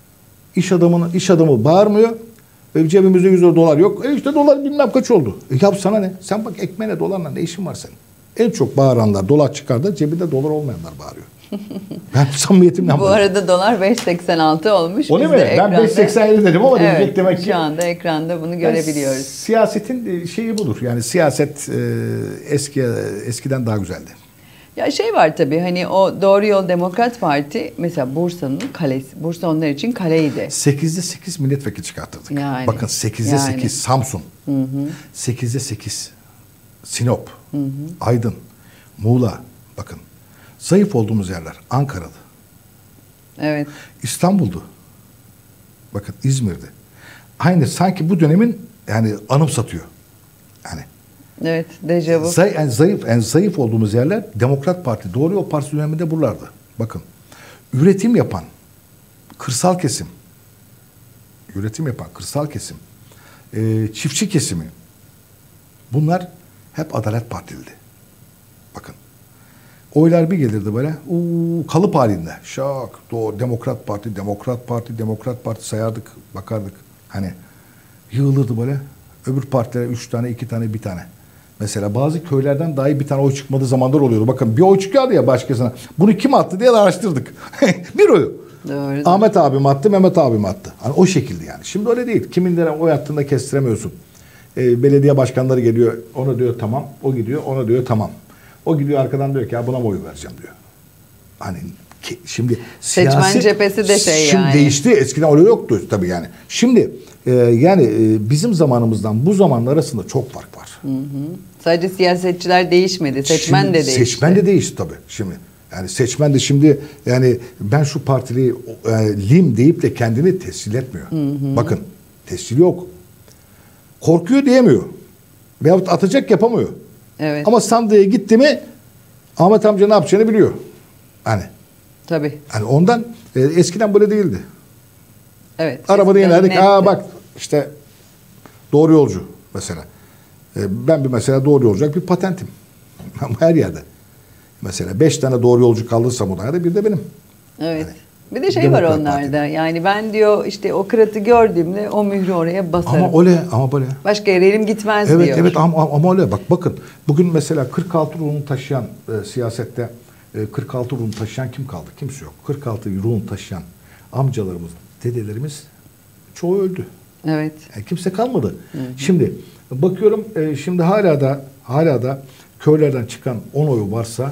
İş adamının iş adamı bağırmıyor. E, cebimizde yüz dolar yok. E işte dolar bilmem kaç oldu. E, yapsana ne? Sen bak ekmeğine dolarla ne işin var senin? En çok bağıranlar dolar çıkar da cebinde dolar olmayanlar bağırıyor. Ben samimiyetimden
Bu bağırıyorum. Arada dolar beş seksen altı olmuş.
O ne mi? Ben beş seksen yedi dedim ama
evet,
demek, demek ki.
Şu anda ekranda bunu görebiliyoruz. Yani,
siyasetin şeyi budur. Yani siyaset e, eski eskiden daha güzeldi.
Ya şey var tabii, hani o Doğru Yol Demokrat Parti mesela Bursa'nın kalesi. Bursa onlar için kaleydi.
sekizde sekiz milletvekili çıkartırdık. Yani, bakın sekizde yani. sekiz Samsun. Hı hı. sekizde sekiz Sinop. Hı hı. Aydın. Muğla. Bakın. Zayıf olduğumuz yerler. Ankara'dı.
Evet.
İstanbul'du. Bakın İzmir'di. Aynı sanki bu dönemin yani anımsatıyor. Yani
evet, dejavu.
Zay, yani zayıf, yani zayıf olduğumuz yerler Demokrat Parti, Doğru Yol Partisi döneminde buralardı. Bakın, üretim yapan kırsal kesim, üretim yapan kırsal kesim, e, çiftçi kesimi, bunlar hep Adalet Partiliydi. Bakın, oylar bir gelirdi böyle, uu, kalıp halinde, şak, Doğru, Demokrat Parti, Demokrat Parti, Demokrat Parti sayardık, bakardık. Hani yığılırdı böyle, öbür partilere üç tane, iki tane, bir tane. Mesela bazı köylerden dahi bir tane oy çıkmadığı zamanlar oluyordu. Bakın bir oy çıkıyordu ya başkasına. Bunu kim attı diye araştırdık. bir oyu. Doğru. Ahmet abim attı, Mehmet abim attı. Hani o şekilde yani. Şimdi öyle değil. Kiminlere oy attığında kestiremiyorsun. Ee, belediye başkanları geliyor. Ona diyor tamam. O gidiyor. Ona diyor tamam. O gidiyor arkadan diyor ki ya buna mı oy vereceğim diyor. Hani ki, şimdi
seçmen siyasi, cephesi de şey
şimdi
yani.
Şimdi değişti. Eskiden öyle yoktu tabii yani. Şimdi e, yani e, bizim zamanımızdan bu zamanlar arasında çok fark var.
Hı hı. Sadece siyasetçiler değişmedi. Seçmen şimdi, de değişti.
Seçmen de değişti tabii şimdi. Yani seçmen de şimdi yani ben şu partili e, lim deyip de kendini tescil etmiyor. Hı hı. Bakın tescil yok. Korkuyor diyemiyor. Veyahut atacak yapamıyor.
Evet.
Ama sandığa gitti mi Ahmet amca ne yapacağını biliyor. Hani.
Tabii.
Hani ondan e, eskiden böyle değildi.
Evet.
Arabada inerdik. Aa bak işte doğru yolcu mesela. E, ben bir mesela doğru yolcu bir patentim. Ama her yerde. Mesela beş tane doğru yolcu kaldıysa Mudanya'da bir de benim.
Evet.
Yani,
bir de şey var
Demokrat
onlarda. Yani ben diyor işte o kıratı gördüğümde o mührü oraya basarım.
Ama öyle, ama böyle.
Başka yere elim gitmez
evet,
diyor.
Evet, ama, ama öyle. Bak bakın, bugün mesela kırk altı ruhunu taşıyan e, siyasette e, kırk altı ruhunu taşıyan kim kaldı? Kimse yok. kırk altı ruhunu taşıyan amcalarımız, dedelerimiz çoğu öldü.
Evet.
Yani kimse kalmadı.
Hı hı.
Şimdi bakıyorum, e, şimdi hala da hala da köylerden çıkan on oyu varsa,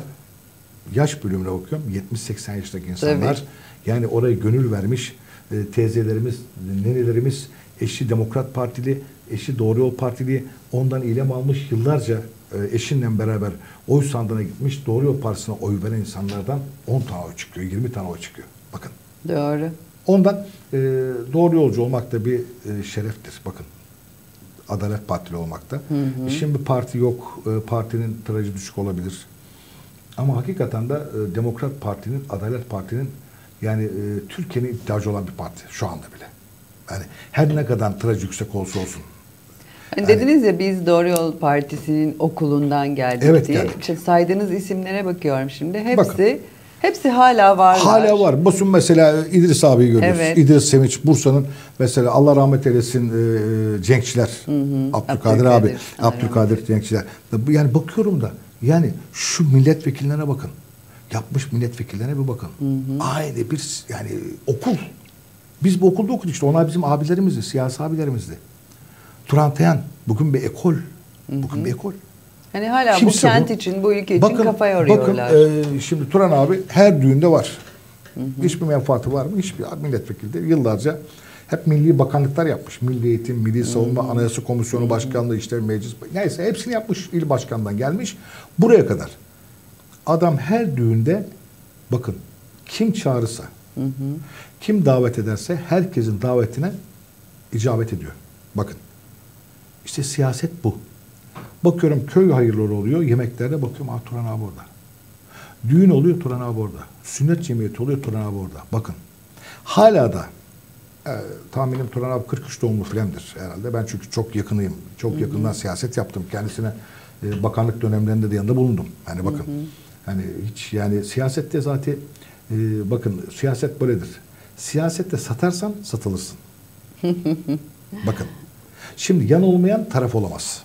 yaş bölümüne bakıyorum, yetmiş seksen yaşındaki insanlar. Tabii. Yani oraya gönül vermiş e, teyzelerimiz, nenelerimiz, eşi Demokrat Partili, eşi Doğru Yol Partili, ondan ilham almış, yıllarca e, eşinle beraber oy sandığına gitmiş, Doğru Yol Partisi'ne oy veren insanlardan on tane oy çıkıyor, yirmi tane oy çıkıyor. Bakın.
Doğru.
Ondan e, doğru yolcu olmak da bir e, şereftir. Bakın. Adalet Partili olmakta. Hı hı. Şimdi parti yok. E, partinin tirajı düşük olabilir. Ama hakikaten de e, Demokrat Parti'nin, Adalet Parti'nin, yani e, Türkiye'nin ihtiyacı olan bir parti şu anda bile. Yani her ne kadar tiraj yüksek olsa olsun.
Hani yani, dediniz ya biz Doğru Yol Partisi'nin okulundan geldik
evet,
diye.
Geldik.
İşte saydığınız isimlere bakıyorum şimdi. Hepsi
Bakın,
hepsi hala varlar.
Hala var. Basın mesela İdris abiyi görüyoruz.
Evet.
İdris Sevinç, Bursa'nın mesela, Allah rahmet eylesin, e, Cenkçiler. Hı hı. Abdülkadir, Abdülkadir abi. Abdülkadir Cenkçiler. Yani bakıyorum da, yani şu milletvekillerine bakın. Yapmış milletvekillerine bir bakın. Hı hı. Aynı bir yani okul. Biz bu okulda okuduk işte. Onlar bizim abilerimizdi, siyasi abilerimizdi. Turan Tayan bugün bir ekol. Bugün hı hı. bir ekol.
Hani hala
Kimse
bu kent
bu,
için, bu ülke
bakın,
için kafa yoruyorlar.
Bakın e, şimdi Turan abi her düğünde var. Hı hı. Hiçbir menfaati var mı? Hiçbir milletvekili de yıllarca hep milli bakanlıklar yapmış. Milli Eğitim, Milli Savunma, hı hı. Anayasa Komisyonu hı hı. Başkanlığı, işte meclis, neyse hepsini yapmış. İl başkanından gelmiş. Buraya kadar. Adam her düğünde, bakın, kim çağırırsa, hı hı. kim davet ederse herkesin davetine icabet ediyor. Bakın. İşte siyaset bu. Bakıyorum köy hayırları oluyor. Yemeklerde bakıyorum, ah Turan abi orada. Düğün oluyor, Turan abi orada. Sünnet cemiyeti oluyor, Turan abi orada. Bakın. Hala da e, tahminim Turan abi kırk üç doğumlu filandır herhalde. Ben çünkü çok yakınıyım. Çok hı hı. yakından siyaset yaptım. Kendisine e, bakanlık dönemlerinde de yanında bulundum. Yani bakın. Hı hı. Hani hiç, yani siyasette zaten e, bakın, siyaset böyledir. Siyasette satarsan satılırsın. Bakın. Şimdi yan olmayan taraf olamaz.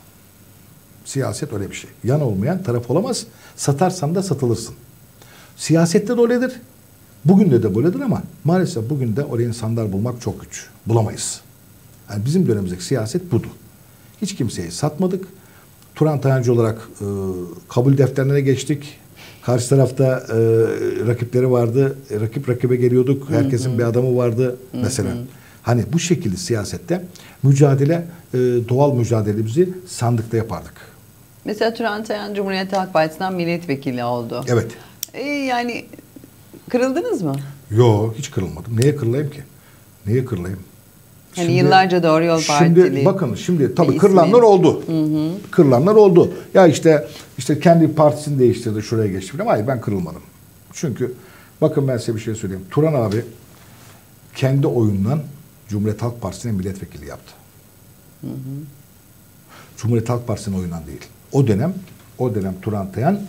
Siyaset öyle bir şey. Yan olmayan taraf olamaz. Satarsan da satılırsın. Siyasette de öyledir. Bugün de de böyledir ama maalesef bugün de oraya insanlar bulmak çok güç. Bulamayız. Yani bizim dönemimizdeki siyaset budur. Hiç kimseyi satmadık. Turan Tayancı olarak e, kabul defterlerine geçtik. Karşı tarafta e, rakipleri vardı. E, rakip rakibe geliyorduk. Herkesin hı hı. bir adamı vardı hı hı. mesela. Hani bu şekilde siyasette mücadele, e, doğal mücadelemizi sandıkta yapardık.
Mesela Turan Tayan Cumhuriyet Halk Partisi'nden milletvekili oldu.
Evet.
E, yani kırıldınız mı?
Yok, hiç kırılmadım. Neye kırılayım ki? Neye kırılayım?
Hani şimdi, yıllarca Doğru Yol Partili.
Şimdi bakın, şimdi tabii kırılanlar oldu. Hı hı. Kırılanlar oldu. Ya işte işte kendi partisini değiştirdi, şuraya geçti falan. Hayır, ben kırılmadım. Çünkü bakın, ben size bir şey söyleyeyim. Turan abi kendi oyundan Cumhuriyet Halk Partisi'ne milletvekili yaptı. Hı hı. Cumhuriyet Halk Partisi'nin oyundan değil. O dönem, o dönem Turan Tayan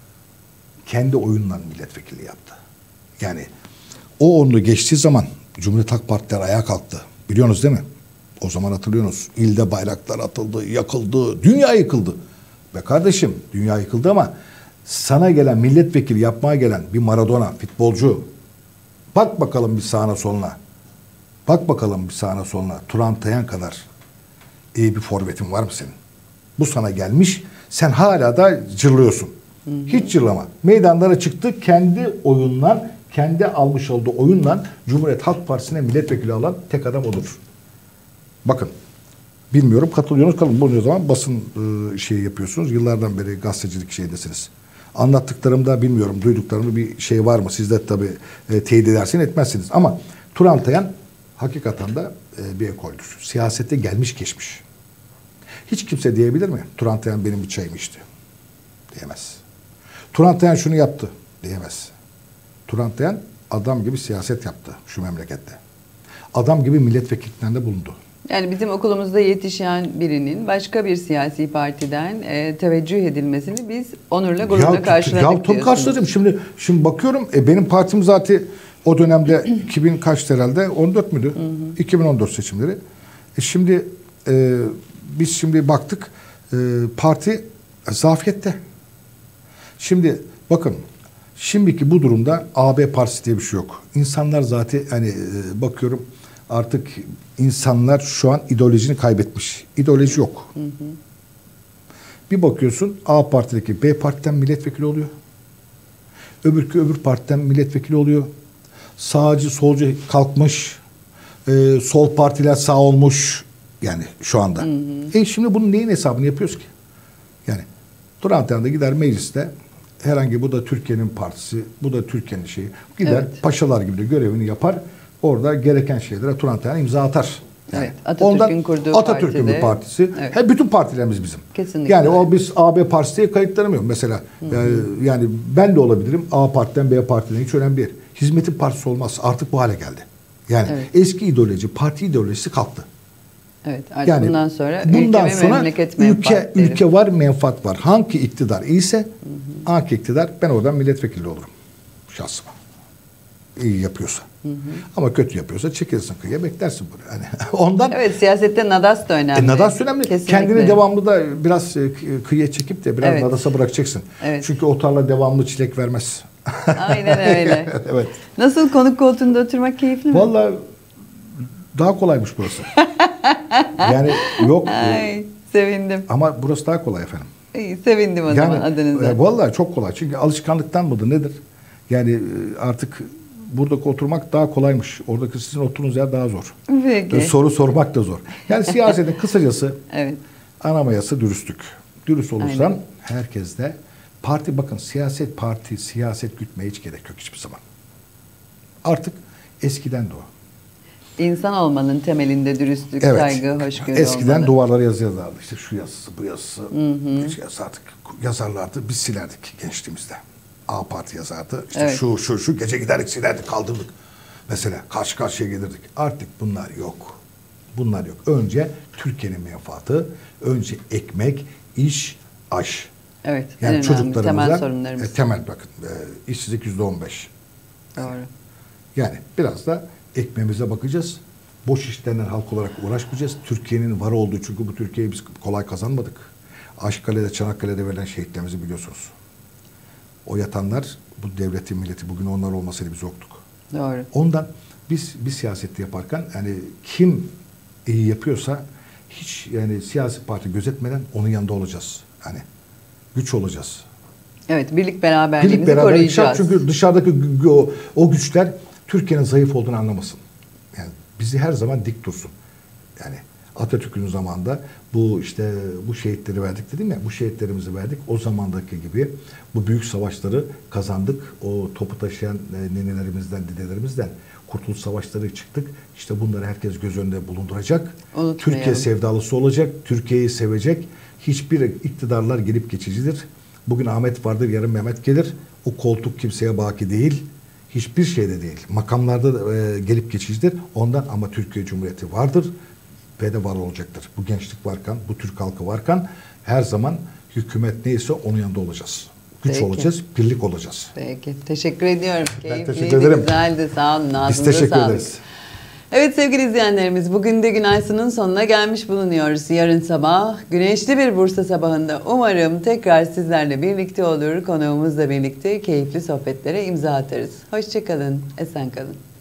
kendi oyundan milletvekili yaptı. Yani o onu geçtiği zaman Cumhuriyet Halk Partileri ayağa kalktı. Biliyorsunuz değil mi? O zaman hatırlıyorsunuz. İlde bayraklar atıldı, yakıldı, dünya yıkıldı. Be kardeşim, dünya yıkıldı ama sana gelen, milletvekili yapmaya gelen bir Maradona, futbolcu, bak bakalım bir sağına soluna. Bak bakalım bir sağına soluna. Turan Tayan kadar iyi bir forvetin var mı senin? Bu sana gelmiş. Sen hala da cırlıyorsun. Hı hı. Hiç cırlama. Meydanlara çıktı. Kendi oyundan, kendi almış olduğu oyundan Cumhuriyet Halk Partisi'ne milletvekili alan tek adam odur. Bakın. Bilmiyorum, katılıyorsunuz, kalın. Bunca zaman basın e, şeyi yapıyorsunuz. Yıllardan beri gazetecilik şeydesiniz. Anlattıklarımda bilmiyorum, duyduklarımda bir şey var mı? Siz de tabii e, teyit edersiniz, etmezsiniz. Ama Turan Tayan hakikaten de e, bir ekoldür. Siyasete gelmiş geçmiş. Hiç kimse diyebilir mi? Turan Tayan benim bir çayımı içti. Diyemez. Turan Tayan şunu yaptı. Diyemez. Turan Tayan adam gibi siyaset yaptı şu memlekette. Adam gibi milletvekilliklerinde bulundu.
Yani bizim okulumuzda yetişen birinin başka bir siyasi partiden e, teveccüh edilmesini biz onurla, gururla
ya,
karşıladık
ya, tabii karşıladım. Şimdi şimdi bakıyorum e, benim partim zaten o dönemde iki bin kaçtı herhalde? on dört müydü? Hı hı. iki bin on dört seçimleri. E, şimdi e, biz şimdi baktık e, parti zafiyette. Şimdi bakın şimdiki bu durumda A B partisi diye bir şey yok. İnsanlar zaten hani e, bakıyorum artık insanlar şu an ideolojini kaybetmiş. İdeoloji yok. Hı hı. Bir bakıyorsun A partideki B partiden milletvekili oluyor. Öbürkü öbür partiden milletvekili oluyor. Sağcı solcu kalkmış. E, sol partiler sağ olmuş. Yani şu anda. Hı hı. E şimdi bunun neyin hesabını yapıyoruz ki? Yani Turantayan'da gider mecliste herhangi bu da Türkiye'nin partisi, bu da Türkiye'nin şeyi. Gider evet. paşalar gibi de görevini yapar. Orada gereken şeylere Turantayan imza atar. Yani
evet, Atatürk'ün kurduğu
Atatürk'ün bir partisi.
Evet.
Hep bütün partilerimiz bizim.
Kesinlikle.
Yani o biz A B partisi diye kayıtlanamıyor. Mesela hı hı. Yani, yani ben de olabilirim A partiden B partiden hiç önemli değil. Hizmetin partisi olmaz. Artık bu hale geldi. Yani evet. eski ideoloji, parti ideolojisi kalktı.
Evet, artık
yani
bundan sonra
bundan
ülke ve
sonra
memleket
ülke, ülke var, menfaat var. Hangi iktidar iyiyse, hı hı. hangi iktidar ben oradan milletvekili olurum. Şahsıma. İyi yapıyorsa. Hı hı. Ama kötü yapıyorsa çekilirsin kıyıya beklersin bunu. Yani ondan.
Evet, siyasette nadas da önemli.
E, nadas önemli. Kesinlikle. Kendini devamlı da biraz kıyıya çekip de biraz evet. nadasa bırakacaksın. Evet. Çünkü o tarla devamlı çilek vermez.
Aynen öyle.
Evet.
Nasıl, konuk koltuğunda oturmak keyifli mi?
Vallahi daha kolaymış burası. Yani yok.
Ay, sevindim.
Ama burası daha kolay efendim.
İyi, sevindim o yani, zaman adınıza.
E, vallahi çok kolay. Çünkü alışkanlıktan mıdır nedir? Yani artık burada oturmak daha kolaymış. Oradaki sizin oturduğunuz yer daha zor.
Peki.
Soru sormak da zor. Yani siyasetin kısacası
evet.
anamayası dürüstlük. Dürüst olursan
aynen.
herkes de parti, bakın siyaset parti, siyaset gütmeye hiç gerek yok hiçbir zaman. Artık eskiden de o.
İnsan olmanın temelinde dürüstlük, evet. saygı, hoşgörü
eskiden
olmalı.
duvarlara yazı yazarlardı. İşte şu yazısı, bu yazısı. Hı hı. Yazardık, yazarlardı. Biz silerdik gençliğimizde. A parti yazardı. İşte evet. şu şu şu gece giderdik silerdik kaldırdık. Mesela karşı karşıya gelirdik. Artık bunlar yok. Bunlar yok. Önce Türkiye'nin menfaatı, önce ekmek, iş, aş.
Evet.
Yani çocuklarımıza
temel sorunlarımız.
E, temel bakın. E, işsizlik yüzde on beş.
Doğru.
Yani biraz da ekmeğimize bakacağız. Boş işlerle halk olarak uğraşmayacağız. Türkiye'nin var olduğu, çünkü bu Türkiye'yi biz kolay kazanmadık. Aşkale'de, Çanakkale'de verilen şehitlerimizi biliyorsunuz. O yatanlar, bu devletin, milleti, bugün onlar olmasaydı biz yoktuk.
Doğru.
Ondan biz bir siyasette yaparken yani kim iyi yapıyorsa hiç yani siyasi parti gözetmeden onun yanında olacağız. Yani güç olacağız.
Evet, birlik beraberliğimizi
birlik beraberlik
koruyacağız.
Şart, çünkü dışarıdaki o, o güçler Türkiye'nin zayıf olduğunu anlamasın. Yani bizi her zaman dik dursun. Yani Atatürk'ün zamanında bu işte bu şehitleri verdik dedim ya, bu şehitlerimizi verdik. O zamandaki gibi bu büyük savaşları kazandık. O topu taşıyan nenelerimizden, dedelerimizden Kurtuluş Savaşları çıktık. İşte bunları herkes göz önünde bulunduracak. Türkiye sevdalısı olacak. Türkiye'yi sevecek. Hiçbir iktidarlar gelip geçicidir. Bugün Ahmet vardır, yarın Mehmet gelir. O koltuk kimseye baki değil. Hiçbir şeyde değil. Makamlarda e, gelip geçicidir. Ondan ama Türkiye Cumhuriyeti vardır ve de var olacaktır. Bu gençlik varken, bu Türk halkı varken her zaman hükümet neyse onun yanında olacağız. Güç Peki. olacağız, birlik olacağız.
Peki. Teşekkür ediyorum.
Ben
Keyifliydi,
teşekkür ederim.
güzeldi. Sağ olun.
Biz teşekkür
sağlık.
ederiz.
Evet sevgili izleyenlerimiz, bugün de Günaysın'ın sonuna gelmiş bulunuyoruz. Yarın sabah güneşli bir Bursa sabahında umarım tekrar sizlerle birlikte olur. Konuğumuzla birlikte keyifli sohbetlere imza atarız. Hoşça kalın, esen kalın.